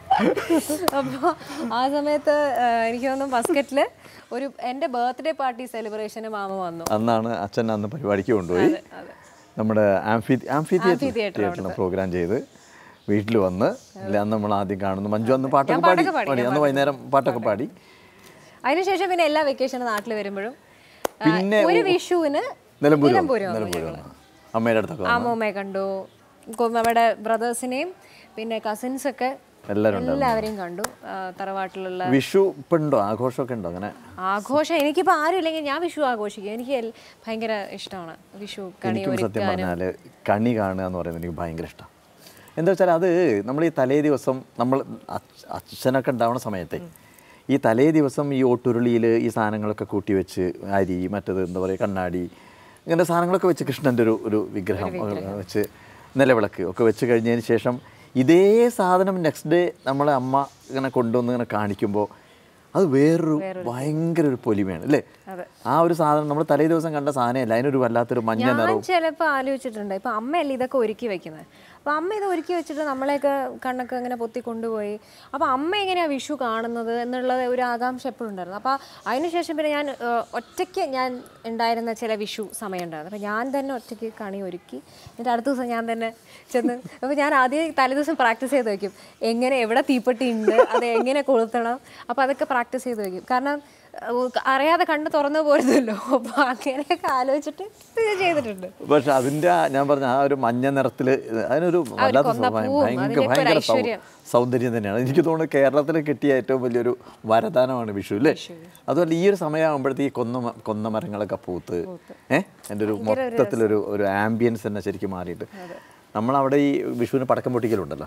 അപ്പോൾ ആ സമയത്ത് എനിക്ക് തോന്നുന്നു മസ്കറ്റിൽ ഒരു എൻ്റെ ബർത്ത്ഡേ പാർട്ടി സെലിബ്രേഷന് മാമ വന്നു. അന്നാണ് അച്ഛൻ അന്ന് പരിപാടിക്ക് കൊണ്ടുപോയി നമ്മുടെ ആംഫി ആംഫി തിയേറ്ററിൽ പ്രോഗ്രാം ചെയ്ത് വീട്ടിൽ വന്ന് അന്ന് നമ്മൾ ആദ്യം കാണുന്നു. മഞ്ജു അന്ന് പാട്ടൊക്കെ പാടി പാടി അന്ന് വൈകുന്നേരം പാട്ടൊക്കെ പാടി. അതിനുശേഷം പിന്നെ എല്ലാ വെക്കേഷനും നാട്ടിൽ വരുമ്പോഴും പിന്നെ ഒരു വിഷുവിന് നിലമ്പൂർ നിലമ്പൂരോ അമ്മയുടെ അടുത്തൊക്കെ അമ്മൂമ്മയെ കണ്ടു. നമ്മുടെ ബ്രദേഴ്സിനെയും പിന്നെ കസിൻസൊക്കെ എല്ലാവരെയും കണ്ടു. തറവാട്ടിലുള്ള വിഷു ഇപ്പം ഉണ്ടോ? ആഘോഷമൊക്കെ ഉണ്ടോ? അങ്ങനെ ആഘോഷം എനിക്കിപ്പോൾ ആരും ഇല്ലെങ്കിൽ ഞാൻ വിഷു ആഘോഷിക്കും. എനിക്ക് ഭയങ്കര ഇഷ്ടമാണ് വിഷു. കണി സത്യം പറഞ്ഞാൽ കണി കാണുക എന്ന് പറയുന്നത് എനിക്ക് ഭയങ്കര ഇഷ്ടമാണ്. എന്താ വെച്ചാൽ അത് നമ്മൾ ഈ തലേ ദിവസം നമ്മൾ അച്ഛനൊക്കെ ഉണ്ടാവുന്ന സമയത്തെ ഈ തലേ ദിവസം ഈ ഓട്ടുരുളിയിൽ ഈ സാധനങ്ങളൊക്കെ കൂട്ടി വെച്ച് അരി മറ്റത് എന്താ പറയുക കണ്ണാടി ഇങ്ങനെ സാധനങ്ങളൊക്കെ വെച്ച് കൃഷ്ണൻ്റെ ഒരു ഒരു വിഗ്രഹം വെച്ച് നിലവിളക്ക് ഒക്കെ വെച്ച് കഴിഞ്ഞതിന് ശേഷം ഇതേ സാധനം നെക്സ്റ്റ് ഡേ നമ്മളെ അമ്മ ഇങ്ങനെ കൊണ്ടുവന്ന് ഇങ്ങനെ കാണിക്കുമ്പോൾ അത് വേറൊരു ഭയങ്കര ഒരു പൊലിമയാണ് അല്ലേ? ആ ഒരു സാധനം നമ്മൾ തലേ ദിവസം കണ്ട സാധനമല്ല, അതിനൊരു വല്ലാത്തൊരു മഞ്ഞ നിറവും. ചിലപ്പോൾ ആലോചിച്ചിട്ടുണ്ട് ഇപ്പം അമ്മയല്ലേ ഇതൊക്കെ ഒരുക്കി വെക്കുന്നത്. അപ്പോൾ അമ്മ ഇത് ഒരുക്കി വെച്ചിട്ട് നമ്മളെയൊക്കെ കണ്ണൊക്കെ ഇങ്ങനെ പൊത്തി കൊണ്ടുപോയി. അപ്പോൾ അമ്മ എങ്ങനെയാണ് വിഷു കാണുന്നത് എന്നുള്ള ഒരു ആകാംക്ഷ എപ്പോഴും ഉണ്ടായിരുന്നു. അപ്പോൾ അതിനുശേഷം പിന്നെ ഞാൻ ഒറ്റയ്ക്ക് ഞാൻ ഉണ്ടായിരുന്ന ചില വിഷു സമയം ഉണ്ടായിരുന്നു. അപ്പോൾ ഞാൻ തന്നെ ഒറ്റയ്ക്ക് കണി ഒരുക്കി എന്നിട്ട് അടുത്ത ദിവസം ഞാൻ തന്നെ ചെന്ന് അപ്പോൾ ഞാൻ ആദ്യം തലേ ദിവസം പ്രാക്ടീസ് ചെയ്ത് വയ്ക്കും. എങ്ങനെ എവിടെ തീപ്പെട്ടി ഉണ്ട്, അത് എങ്ങനെ കൊളുത്തണം, അപ്പോൾ അതൊക്കെ പ്രാക്ടീസ് ചെയ്ത് വയ്ക്കും. കാരണം അറിയാതെ കണ്ണ് തുറന്നു പോരുന്നല്ലോ. അപ്പോൾ അങ്ങനെയൊക്കെ ആലോചിച്ചിട്ട് ചെയ്തിട്ടുണ്ട്. പക്ഷെ അതിൻ്റെ ഞാൻ പറഞ്ഞ ആ ഒരു മഞ്ഞ നിറത്തിൽ അതിനൊരു വല്ലാത്ത ഭയങ്കര ഭയങ്കര സൗന്ദര്യം തന്നെയാണ്. എനിക്ക് തോന്നുന്നു കേരളത്തിൽ കിട്ടിയ ഏറ്റവും വലിയൊരു വരദാനമാണ് വിഷു അല്ലേ? അതുപോലെ ഈ ഒരു സമയമാകുമ്പോഴത്തേക്ക് കൊന്ന കൊന്ന മരങ്ങളൊക്കെ പൂത്ത് ഏഹ് എൻ്റെ ഒരു മൊത്തത്തിലൊരു ഒരു ആംബിയൻസ് തന്നെ ശരിക്കും മാറിയിട്ട് നമ്മളവിടെ ഈ വിഷുവിന് പടക്കം പൊട്ടിക്കലുണ്ടല്ലോ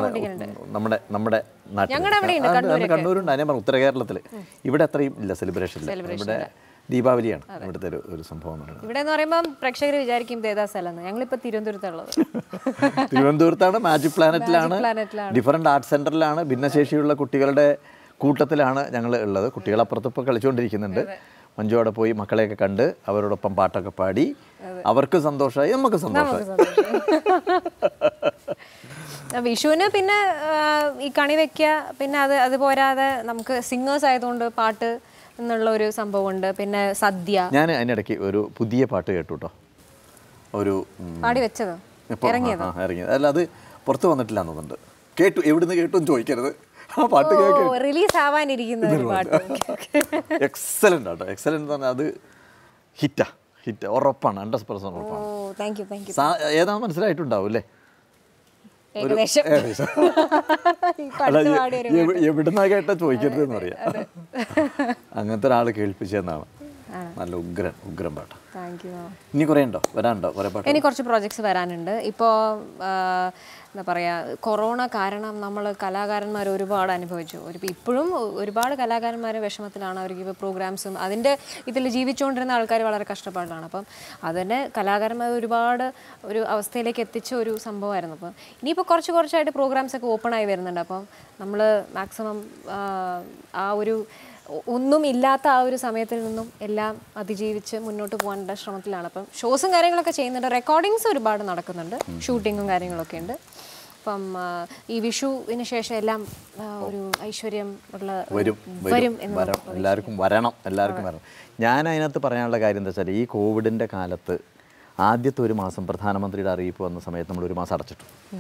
നമ്മുടെ നമ്മുടെ നാട്ടിൽ കണ്ണൂരുണ്ട്. അതിനെ പറഞ്ഞു ഉത്തര കേരളത്തിൽ ഇവിടെ അത്രയും ഇല്ല സെലിബ്രേഷൻ ഇല്ല. ഇവിടെ ദീപാവലിയാണ് ഇവിടുത്തെ ഒരു ഒരു സംഭവം. ഇവിടെ എന്ന് പറയുമ്പോൾ പ്രേക്ഷകർ വിചാരിക്കും ഇതേതാ സ്ഥലം. ഞങ്ങളിപ്പോൾ തിരുവനന്തപുരത്തുള്ളത്. തിരുവനന്തപുരത്താണ്, മാജിക് പ്ലാനറ്റിലാണ്, ഡിഫറെൻറ്റ് ആർട്ട് സെൻറ്ററിലാണ്, ഭിന്നശേഷിയുള്ള കുട്ടികളുടെ കൂട്ടത്തിലാണ് ഞങ്ങൾ ഉള്ളത്. കുട്ടികളപ്പുറത്ത് ഇപ്പോൾ കളിച്ചുകൊണ്ടിരിക്കുന്നുണ്ട്. മഞ്ജു അവിടെ പോയി മക്കളെയൊക്കെ കണ്ട് അവരോടൊപ്പം പാട്ടൊക്കെ പാടി അവർക്ക് സന്തോഷമായി, നമുക്ക് സന്തോഷമായി. വിഷുവിന് പിന്നെ ഈ കണി വെക്കുക, പിന്നെ അത് അത് പോരാതെ നമുക്ക് സിംഗേഴ്സ് ആയതുകൊണ്ട് പാട്ട് എന്നുള്ള ഒരു സംഭവമുണ്ട്. പിന്നെ സദ്യ. ഞാൻ അതിനിടയ്ക്ക് ഒരു പുതിയ പാട്ട് കേട്ടു കേട്ടോ. ഒരു പാടി വെച്ചതോ ഇറങ്ങിയത് ഇറങ്ങിയത് അല്ല, അത് പുറത്ത് വന്നിട്ടില്ല എന്നുണ്ട്. കേട്ടു, എവിടുന്ന് കേട്ടു എന്ന് ചോദിക്കരുത്. ആ പാട്ട് റിലീസ് ആവാനിരിക്കുന്ന എക്സലന്റ് ആട്ടോ. എക്സലന്റ് എന്ന് പറഞ്ഞാൽ അത് ഹിറ്റാ ഹിറ്റ് ഉറപ്പാണ്, ഹൺഡ്രഡ് പെർസെന്റ് ഉറപ്പാണ്. ഏതാ മനസ്സിലായിട്ടുണ്ടാവും അല്ലേ? എവിടുന്നാ കേട്ടാ ചോദിക്കരുത് എന്ന് പറയാം. അങ്ങനത്തെ ഒരാൾ കേൾപ്പിച്ചെന്നാണ്. നല്ല ഉഗ്രൻ ഉഗ്രൻ പാട്ട്. ഇനി കുറേ ഉണ്ടോ വരാനുണ്ടോ? കുറേ പാട്ട്. ഇനി കുറച്ച് പ്രോജക്ട്സ് വരാനുണ്ട്. ഇപ്പോൾ എന്താ പറയുക, കൊറോണ കാരണം നമ്മൾ കലാകാരന്മാർ ഒരുപാട് അനുഭവിച്ചു. ഒരു ഇപ്പോഴും ഒരുപാട് കലാകാരന്മാർ വിഷമത്തിലാണ്. അവർക്ക് ഇപ്പോൾ പ്രോഗ്രാംസും അതിൻ്റെ ഇതിൽ ജീവിച്ചുകൊണ്ടിരുന്ന ആൾക്കാർ വളരെ കഷ്ടപ്പാടിലാണ്. അപ്പം അതിനെ കലാകാരന്മാർ ഒരുപാട് ഒരു അവസ്ഥയിലേക്ക് എത്തിച്ച ഒരു സംഭവമായിരുന്നു. അപ്പം ഇനിയിപ്പോൾ കുറച്ച് കുറച്ചായിട്ട് പ്രോഗ്രാംസൊക്കെ ഓപ്പണായി വരുന്നുണ്ട്. അപ്പം നമ്മൾ മാക്സിമം ആ ഒരു ഒന്നും ഇല്ലാത്ത ആ ഒരു സമയത്തിൽ നിന്നും എല്ലാം അതിജീവിച്ച് മുന്നോട്ട് പോകാനുള്ള ശ്രമത്തിലാണ്. അപ്പം ഷോസും കാര്യങ്ങളൊക്കെ ചെയ്യുന്നുണ്ട്. റെക്കോർഡിങ്സ് ഒരുപാട് നടക്കുന്നുണ്ട്, ഷൂട്ടിങ്ങും കാര്യങ്ങളൊക്കെ ഉണ്ട്. അപ്പം ഈ വിഷുവിന് ശേഷം എല്ലാം ഒരു ഐശ്വര്യം ഉള്ള വരും വരും എല്ലാവർക്കും വരണം, എല്ലാവർക്കും വരണം. ഞാൻ അതിനകത്ത് പറയാനുള്ള കാര്യം എന്താ വെച്ചാൽ, ഈ കോവിഡിൻ്റെ കാലത്ത് ആദ്യത്തെ ഒരു മാസം പ്രധാനമന്ത്രിയുടെ അറിയിപ്പ് വന്ന സമയത്ത് നമ്മൾ ഒരു മാസം അടച്ചിട്ടു.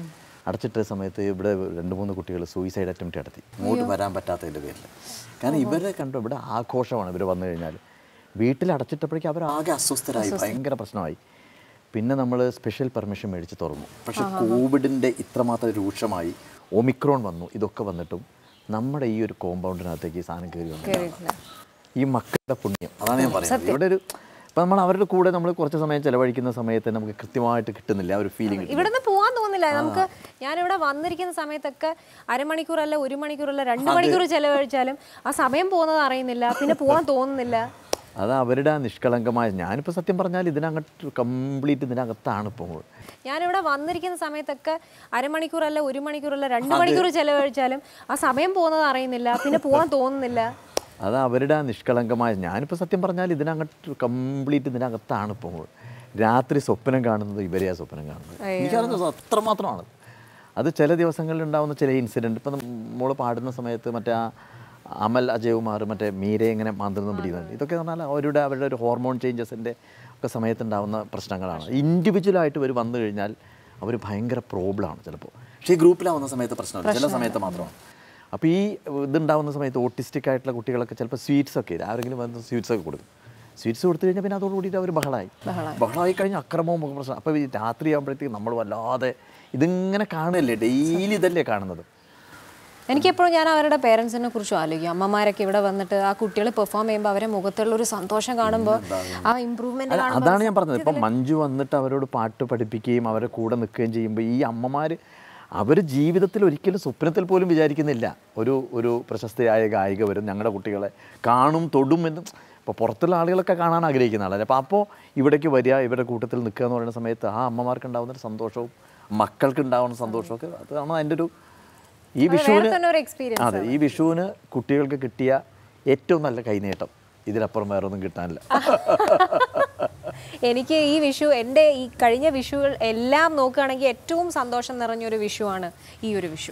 അടച്ചിട്ട സമയത്ത് ഇവിടെ രണ്ട് മൂന്ന് കുട്ടികൾ സൂയിസൈഡ് അറ്റംപ്റ്റ് നടത്തി, ഇങ്ങോട്ട് വരാൻ പറ്റാത്തതിൻ്റെ പേരിൽ. കാരണം ഇവരെ കണ്ടു ഇവിടെ ആഘോഷമാണ്. ഇവർ വന്നു കഴിഞ്ഞാൽ വീട്ടിൽ അടച്ചിട്ടപ്പോഴേക്കും അവരാകെ അസ്വസ്ഥരായി, ഭയങ്കര പ്രശ്നമായി. പിന്നെ നമ്മൾ സ്പെഷ്യൽ പെർമിഷൻ മേടിച്ച് തുറന്നു. പക്ഷേ കോവിഡിൻ്റെ ഇത്രമാത്രം രൂക്ഷമായി, ഒമിക്രോൺ വന്നു, ഇതൊക്കെ വന്നിട്ടും നമ്മുടെ ഈ ഒരു കോമ്പൗണ്ടിനകത്തേക്ക് ഈ സാധനം കയറി വന്നു. ഈ മക്കളുടെ പുണ്യം, അതാണ് ഞാൻ പറയുന്നത്. ഇവിടെ ഒരു ഇപ്പം നമ്മൾ അവരുടെ കൂടെ നമ്മൾ കുറച്ച് സമയം ചിലവഴിക്കുന്ന സമയത്ത് നമുക്ക് കൃത്യമായിട്ട് കിട്ടുന്നില്ല ആ ഒരു ഫീലിംഗ്. ഇവിടുന്ന് പോകാൻ തോന്നില്ല നമുക്ക്. ഞാനിവിടെ വന്നിരിക്കുന്ന സമയത്തൊക്കെ അരമണിക്കൂറല്ല ഒരു മണിക്കൂറല്ല രണ്ട് മണിക്കൂർ ചിലവഴിച്ചാലും ആ സമയം പോകുന്നത് അറിയുന്നില്ല, പിന്നെ പോകാൻ തോന്നുന്നില്ല. അത് അവരുടെ നിഷ്കളങ്കമായ, ഞാനിപ്പോൾ സത്യം പറഞ്ഞാൽ ഇതിനകത്ത് കംപ്ലീറ്റ് ഇതിനകത്താണ് ഇപ്പോൾ. ഞാനിവിടെ വന്നിരിക്കുന്ന സമയത്തൊക്കെ അരമണിക്കൂറല്ല ഒരു മണിക്കൂറല്ല രണ്ട് മണിക്കൂർ ചിലവഴിച്ചാലും ആ സമയം പോകുന്നത് അറിയുന്നില്ല, പിന്നെ പോകാൻ തോന്നുന്നില്ല. അത് അവരുടെ നിഷ്കളങ്കമായ, ഞാനിപ്പോൾ സത്യം പറഞ്ഞാൽ ഇതിനകത്ത് കംപ്ലീറ്റ് ഇതിനകത്താണ് ഇപ്പോൾ. രാത്രി സ്വപ്നം കാണുന്നത് ഇവരെയാ സ്വപ്നം കാണുന്നത്. എനിക്കറിഞ്ഞത് അത്രമാത്രമാണ്. അത് ചില ദിവസങ്ങളിൽ ഉണ്ടാകുന്ന ചില ഇൻസിഡൻറ്റ്, ഇപ്പം നമ്മൾ പാടുന്ന സമയത്ത് മറ്റേ ആ അമൽ അജയകുമാർ മറ്റേ മീരയെ ഇങ്ങനെ മാന്തുന്നതും പിടിക്കുന്നുണ്ട്. ഇതൊക്കെ പറഞ്ഞാൽ അവരുടെ അവരുടെ ഒരു ഹോർമോൺ ചേഞ്ചസിൻ്റെ ഒക്കെ സമയത്തുണ്ടാകുന്ന പ്രശ്നങ്ങളാണ്. ഇൻഡിവിജ്വലായിട്ട് ഇവർ വന്നു കഴിഞ്ഞാൽ അവർ ഭയങ്കര പ്രോബ്ലമാണ് ചിലപ്പോൾ. പക്ഷേ ഈ ഗ്രൂപ്പിലാവുന്ന സമയത്ത് പ്രശ്നമില്ല, ചില സമയത്ത് മാത്രമാണ്. അപ്പോൾ ഈ ഇതുണ്ടാവുന്ന സമയത്ത് ഓട്ടിസ്റ്റിക് ആയിട്ടുള്ള കുട്ടികളൊക്കെ ചിലപ്പോൾ സ്വീറ്റ്സൊക്കെ ഇല്ല, ആരെങ്കിലും വന്ന് സ്വീറ്റ്സൊക്കെ കൊടുക്കും. സ്വീറ്റ്സ് കൊടുത്തു കഴിഞ്ഞാൽ പിന്നെ അതോട് കൂടിയിട്ട് അവർ ബഹളമായി ബഹളമായി കഴിഞ്ഞാൽ അക്രമവും പ്രശ്നം. അപ്പോൾ ഈ രാത്രി ആകുമ്പോഴത്തേക്ക് നമ്മൾ വല്ലാതെ ഇതിങ്ങനെ കാണുകയല്ലേ, ഡെയിലി ഇതല്ലേ കാണുന്നത്. എനിക്കെപ്പോഴും ഞാൻ അവരുടെ പേരൻസിനെ കുറിച്ച് ആലോചിക്കും. അമ്മമാരൊക്കെ ഇവിടെ വന്നിട്ട് ആ കുട്ടികൾ പെർഫോം ചെയ്യുമ്പോൾ അവരെ മുഖത്തുള്ള ഒരു സന്തോഷം കാണുമ്പോൾ ആ ഇമ്പ്രൂവ്മെന്റ്. അതാണ് ഞാൻ പറഞ്ഞത്. ഇപ്പം മഞ്ജു വന്നിട്ട് അവരോട് പാട്ട് പഠിപ്പിക്കുകയും അവരുടെ കൂടെ നിൽക്കുകയും ചെയ്യുമ്പോൾ ഈ അമ്മമാർ അവർ ജീവിതത്തിൽ ഒരിക്കലും സ്വപ്നത്തിൽ പോലും വിചാരിക്കുന്നില്ല ഒരു ഒരു പ്രശസ്തയായ ഗായിക വരും ഞങ്ങളുടെ കുട്ടികളെ കാണും തൊടും എന്നും. ഇപ്പോൾ പുറത്തുള്ള ആളുകളൊക്കെ കാണാൻ ആഗ്രഹിക്കുന്ന ആളല്ലേ. അപ്പോൾ അപ്പോൾ ഇവിടേക്ക് വരിക, ഇവരുടെ കൂട്ടത്തിൽ നിൽക്കുക എന്ന് പറയുന്ന സമയത്ത് ആ അമ്മമാർക്ക് ഉണ്ടാകുന്നൊരു സന്തോഷവും മക്കൾക്ക് ഉണ്ടാകുന്ന സന്തോഷമൊക്കെ അതാണ് അതിൻ്റെ ഒരു ഈ വിഷുവിന്. അതെ, ഈ വിഷുവിന് കുട്ടികൾക്ക് കിട്ടിയ ഏറ്റവും നല്ല കൈനീട്ടം. ഇതിലപ്പുറം വേറെ ഒന്നും കിട്ടാനില്ല. എനിക്ക് ഈ വിഷു, എൻ്റെ ഈ കഴിഞ്ഞ വിഷുകൾ എല്ലാം നോക്കുകയാണെങ്കിൽ ഏറ്റവും സന്തോഷം നിറഞ്ഞൊരു വിഷുവാണ് ഈ ഒരു വിഷു.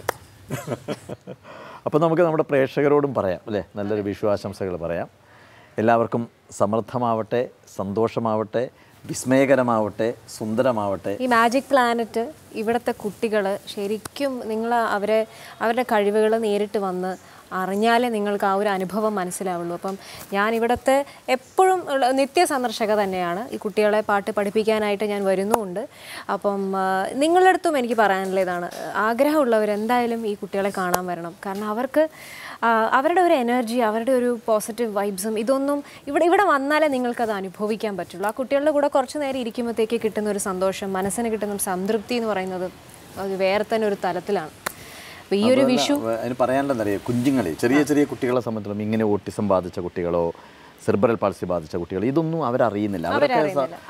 അപ്പോൾ നമുക്ക് നമ്മുടെ പ്രേക്ഷകരോടും പറയാം അല്ലേ, നല്ലൊരു വിഷു ആശംസകൾ പറയാം. എല്ലാവർക്കും സമൃദ്ധമാവട്ടെ, സന്തോഷമാവട്ടെ, വിസ്മയകരമാവട്ടെ, സുന്ദരമാവട്ടെ. ഈ മാജിക് പ്ലാനറ്റ് ഇവിടുത്തെ കുട്ടികൾ ശരിക്കും നിങ്ങൾ അവരെ അവരുടെ കഴിവുകൾ നേരിട്ട് വന്ന് അറിഞ്ഞാലേ നിങ്ങൾക്ക് ആ ഒരു അനുഭവം മനസ്സിലാവുള്ളൂ. അപ്പം ഞാൻ ഇവിടുത്തെ എപ്പോഴും നിത്യ സന്ദർശക തന്നെയാണ്. ഈ കുട്ടികളെ പാട്ട് പഠിപ്പിക്കാനായിട്ട് ഞാൻ വരുന്നുമുണ്ട്. അപ്പം നിങ്ങളുടെ അടുത്തും എനിക്ക് പറയാനുള്ള ഇതാണ്, ആഗ്രഹമുള്ളവർ എന്തായാലും ഈ കുട്ടികളെ കാണാൻ വരണം. കാരണം അവർക്ക് അവരുടെ ഒരു എനർജി, അവരുടെ ഒരു പോസിറ്റീവ് വൈബ്സും ഇതൊന്നും ഇവിടെ ഇവിടെ വന്നാലേ നിങ്ങൾക്കത് അനുഭവിക്കാൻ പറ്റുള്ളൂ. ആ കുട്ടികളുടെ കൂടെ കുറച്ച് നേരം ഇരിക്കുമ്പോഴത്തേക്ക് കിട്ടുന്ന ഒരു സന്തോഷം, മനസ്സിന് കിട്ടുന്ന സംതൃപ്തി എന്ന് പറയുന്നത് അത് വേറെ തന്നെ ഒരു തലത്തിലാണ്. ഈ ഒരു വിഷു അതിന് പറയാനുള്ളതറിയാം, കുഞ്ഞുങ്ങളെ ചെറിയ ചെറിയ കുട്ടികളെ സംബന്ധിച്ചിടത്തോളം ഇങ്ങനെ ഓട്ടിസം ബാധിച്ച കുട്ടികളോ സെർബ്രൽ പാൾസി ബാധിച്ച കുട്ടികൾ ഇതൊന്നും അവരറിയുന്നില്ല. അവരൊക്കെ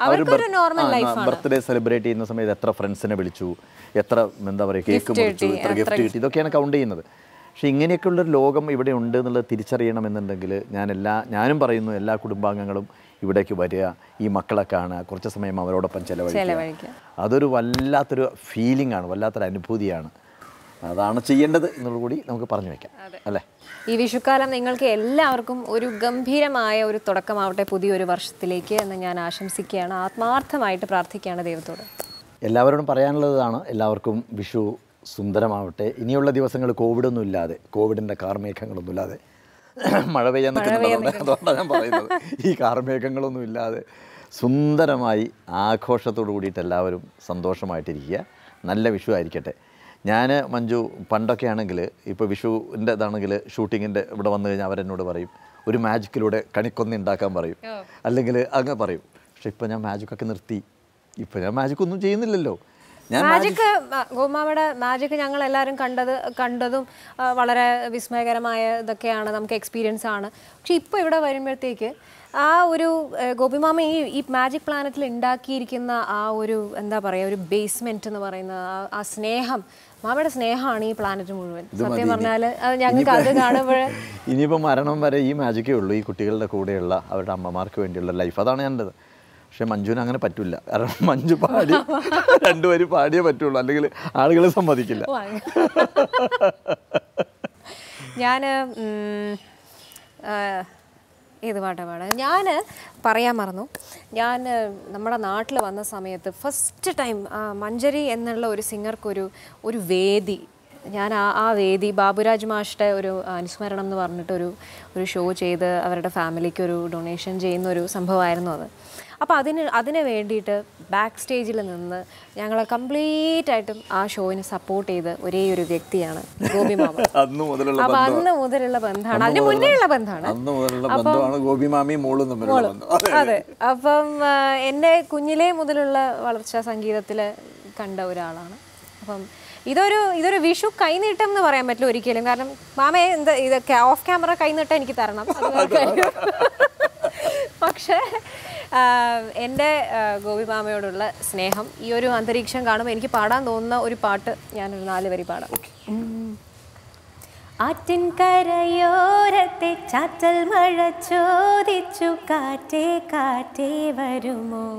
ബർത്ത്ഡേ സെലിബ്രേറ്റ് ചെയ്യുന്ന സമയത്ത് എത്ര ഫ്രണ്ട്സിനെ വിളിച്ചു, എത്ര എന്താ പറയുക കേക്ക് മുറിച്ചു, എത്ര ഗിഫ്റ്റ് കിട്ടി, ഇതൊക്കെയാണ് കൗണ്ട് ചെയ്യുന്നത്. പക്ഷേ ഇങ്ങനെയൊക്കെയുള്ളൊരു ലോകം ഇവിടെ ഉണ്ട് എന്നുള്ളത് തിരിച്ചറിയണമെന്നുണ്ടെങ്കിൽ ഞാൻ എല്ലാ ഞാനും പറയുന്നു എല്ലാ കുടുംബാംഗങ്ങളും ഇവിടേക്ക് വരിക, ഈ മക്കളെ കാണുക, കുറച്ച് സമയം അവരോടൊപ്പം ചിലവഴിക്കുക. അതൊരു വല്ലാത്തൊരു ഫീലിംഗ് ആണ്, വല്ലാത്തൊരു അനുഭൂതിയാണ്. അതാണ് ചെയ്യേണ്ടത് എന്നുള്ളത് കൂടി നമുക്ക് പറഞ്ഞു വയ്ക്കാം അല്ലേ. ഈ വിഷുക്കാലം നിങ്ങൾക്ക് എല്ലാവർക്കും ഒരു ഗംഭീരമായ ഒരു തുടക്കമാവട്ടെ പുതിയൊരു വർഷത്തിലേക്ക് എന്ന് ഞാൻ ആശംസിക്കുകയാണ്, ആത്മാർത്ഥമായിട്ട് പ്രാർത്ഥിക്കുകയാണ് ദൈവത്തോട്. എല്ലാവരോടും പറയാനുള്ളതാണ്, എല്ലാവർക്കും വിഷു സുന്ദരമാവട്ടെ. ഇനിയുള്ള ദിവസങ്ങൾ കോവിഡൊന്നും ഇല്ലാതെ, കോവിഡിൻ്റെ കാർമേഘങ്ങളൊന്നും ഇല്ലാതെ, മഴ പെയ്യാൻ നിൽക്കുന്നുണ്ട്, അതുകൊണ്ടാണ് ഞാൻ പറയുന്നത്. ഈ കാർമേഘങ്ങളൊന്നും ഇല്ലാതെ സുന്ദരമായി ആഘോഷത്തോടു കൂടിയിട്ട് എല്ലാവരും സന്തോഷമായിട്ടിരിക്കുക. നല്ല വിഷു ആയിരിക്കട്ടെ. ഞാൻ മഞ്ജു പണ്ടൊക്കെ ആണെങ്കിൽ ഇപ്പോൾ വിഷുവിൻ്റെ ഇതാണെങ്കിൽ ഷൂട്ടിങ്ങിൻ്റെ ഇവിടെ വന്നു കഴിഞ്ഞാൽ അവരെന്നോട് പറയും ഒരു മാജിക്കിലൂടെ കണിക്കൊന്ന ഉണ്ടാക്കാൻ പറയും, അല്ലെങ്കിൽ അങ്ങനെ പറയും. പക്ഷെ ഇപ്പോൾ ഞാൻ മാജിക്കൊക്കെ നിർത്തി. ഇപ്പോൾ ഞാൻ മാജിക്കൊന്നും ചെയ്യുന്നില്ലല്ലോ. മാജിക് ഗോമാമയുടെ മാജിക് ഞങ്ങൾ എല്ലാവരും കണ്ടത് കണ്ടതും വളരെ വിസ്മയകരമായ ഇതൊക്കെയാണ്, നമുക്ക് എക്സ്പീരിയൻസ് ആണ്. പക്ഷെ ഇപ്പോൾ ഇവിടെ വരുമ്പോഴത്തേക്ക് ആ ഒരു ഗോപിമാമ ഈ ഈ മാജിക് പ്ലാനറ്റിൽ ഉണ്ടാക്കിയിരിക്കുന്ന ആ ഒരു എന്താ പറയുക ഒരു ബേസ്മെന്റ് എന്ന് പറയുന്ന ആ സ്നേഹം, മാമയുടെ സ്നേഹമാണ് ഈ പ്ലാനറ്റ് മുഴുവൻ. സത്യം പറഞ്ഞാൽ ഞങ്ങൾക്ക് അത് കാണുമ്പോൾ ഇനിയിപ്പോൾ മരണം വരെ ഈ മാജിക്കേ ഉള്ളൂ, ഈ കുട്ടികളുടെ കൂടെയുള്ള അവരുടെ അമ്മമാർക്ക് വേണ്ടിയുള്ള ലൈഫ്. അതാണ് ഞാനത്. പക്ഷെ മഞ്ജുവിന് അങ്ങനെ പറ്റില്ല. കാരണം മഞ്ജു പാടി രണ്ടുപേരും പാടിയേ പറ്റുള്ളൂ, അല്ലെങ്കിൽ ആളുകൾ സമ്മതിക്കില്ല. ഞാൻ ഏത് പാട്ടാണ് പാടാൻ? ഞാൻ പറയാൻ മറന്നു. ഞാൻ നമ്മുടെ നാട്ടിൽ വന്ന സമയത്ത് ഫസ്റ്റ് ടൈം മഞ്ചരി എന്നുള്ള ഒരു സിംഗർക്കൊരു ഒരു വേദി, ഞാൻ ആ ആ വേദി ബാബുരാജ് മാഷ്ടെ ഒരു അനുസ്മരണം എന്ന് പറഞ്ഞിട്ടൊരു ഒരു ഷോ ചെയ്ത് അവരുടെ ഫാമിലിക്ക് ഒരു ഡൊണേഷൻ ചെയ്യുന്ന ഒരു സംഭവമായിരുന്നു അത്. അപ്പോൾ അതിന് അതിന് വേണ്ടിയിട്ട് ബാക്ക് സ്റ്റേജിൽ നിന്ന് ഞങ്ങളെ കംപ്ലീറ്റ് ആയിട്ടും ആ ഷോയിന് സപ്പോർട്ട് ചെയ്ത ഒരേ ഒരു വ്യക്തിയാണ് ഗോപി മാമ. അന്ന് മുതലുള്ള അപ്പോൾ അന്ന് മുതലുള്ള ബന്ധമാണ്, അതിന് മുന്നേ ഉള്ള ബന്ധമാണ്. അന്ന് മുതലുള്ള ബന്ധമാണ് ഗോപി മാമിയും മോളും തമ്മിലുള്ള ബന്ധം. അതെ. അപ്പം എൻ്റെ കുഞ്ഞിലേ മുതലുള്ള വളർച്ച സംഗീതത്തിൽ കണ്ട ഒരാളാണ്. അപ്പം ഇതൊരു ഇതൊരു വിഷു കൈനീട്ടം എന്ന് പറയാൻ പറ്റില്ല ഒരിക്കലും. കാരണം മാമയെ എന്താ ഇതൊക്കെ ഓഫ് ക്യാമറ കൈനീട്ടം എനിക്ക് തരണം, പക്ഷേ എൻ്റെ ഗോപി മാമയോടുള്ള സ്നേഹം, ഈ ഒരു അന്തരീക്ഷം കാണുമ്പോൾ എനിക്ക് പാടാൻ തോന്നുന്ന ഒരു പാട്ട് ഞാനൊരു നാല് വരി പാടാം. ആറ്റിൻ കരയോരത്തെ ചാറ്റൽ മഴ ചോദിച്ചു കാറ്റേ കാറ്റേ വരുമോ,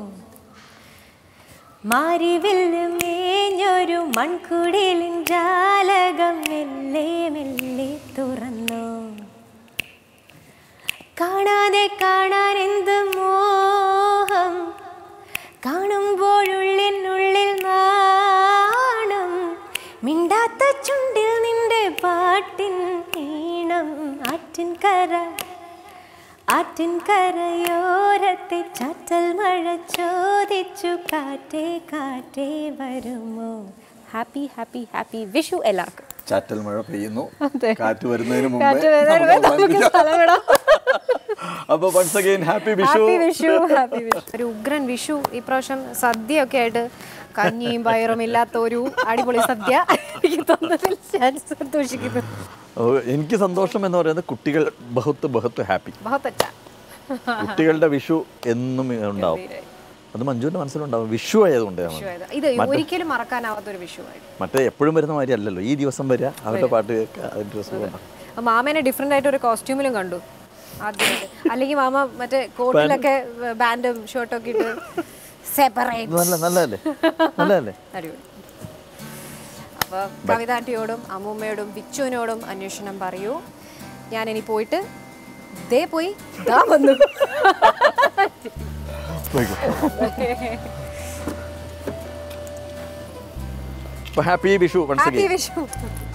മാരിവില്ല് മേഞ്ഞൊരു മൺകുടിലിൻ ജാലകം മെല്ലെ മെല്ലെ തുറന്നു, കാണാതെ കാണാൻ എന്ത് മോഹം, കാണുമ്പോഴുള്ളിനുള്ളിൽ നാണം, മിണ്ടാത്ത ചുണ്ടിൽ നിന്റെ പാട്ടിൻ ഈണം. ആറ്റിൻ കര ആറ്റിൻ കരയോരത്തെ ചാറ്റൽ മഴ ചോദിച്ചു കാറ്റേ കാറ്റേ വരുമോ. ഹാപ്പി ഹാപ്പി ഹാപ്പി വിഷു എല്ലാവർക്കും. ചാറ്റൽ മഴ പെയ്യുന്നു, അതെ. കാറ്റ് വരുന്നതിന് മുമ്പേ കാറ്റ് വരുന്നതിന് മുമ്പേ നമുക്ക് സ്ഥലം വിടാം. അപ്പോൾ once again happy Vishu. Happy Vishu, happy Vishu. ഒരു ഉഗ്രൻ വിഷു ഇപ്രാവശ്യം സദ്യയൊക്കെ ആയിട്ട്, കഞ്ഞിയും പയറും ഇല്ലാത്ത ഒരു അടിപൊളി സദ്യ എനിക്ക് തോന്നുന്നതിൽ ഞാൻ സന്തോഷിക്കുന്നു. എനിക്ക് സന്തോഷം എന്ന് പറയുന്നത് കുട്ടികൾ ബഹുത്ത് ബഹുത്ത് ഹാപ്പി. ബഹുത്തച്ച കുട്ടികളുടെ വിഷു എന്നും ഉണ്ടാവും, അത് മഞ്ജുവിന്റെ മനസ്സിലുണ്ടാവും. വിഷു ആയതുകൊണ്ട് ഇത് ഒരിക്കലും മറക്കാനാവാത്ത ഒരു വിഷുവായിട്ട്. മറ്റേ എപ്പോഴും വരുന്ന മാതിരി അല്ലല്ലോ, ഈ ദിവസം വരിക, അവരുടെ പാട്ട് കേൾക്കുക. മാമേനെ ഡിഫറെന്റ് ആയിട്ട് ഒരു കോസ്റ്റ്യൂമിലും കണ്ടു ആദ്യമായിട്ട്. അല്ലെങ്കിൽ മാമ മറ്റേ കോട്ടിലൊക്കെ ബാൻഡും ഷർട്ടൊക്കെ ഇട്ട് സെപ്പറേറ്റ്. നല്ല നല്ലതല്ലേ, നല്ലതല്ലേ. അടിപൊളി. അപ്പോൾ കവിതാട്ടിയോടും അമ്മൂമ്മയോടും വിച്ചുവിനോടും അന്വേഷണം പറയൂ. ഞാനിനി പോയിട്ട് ദേ പോയി ദാ വന്നു. ഹാപ്പി വിഷു. ഹാപ്പി വിഷു.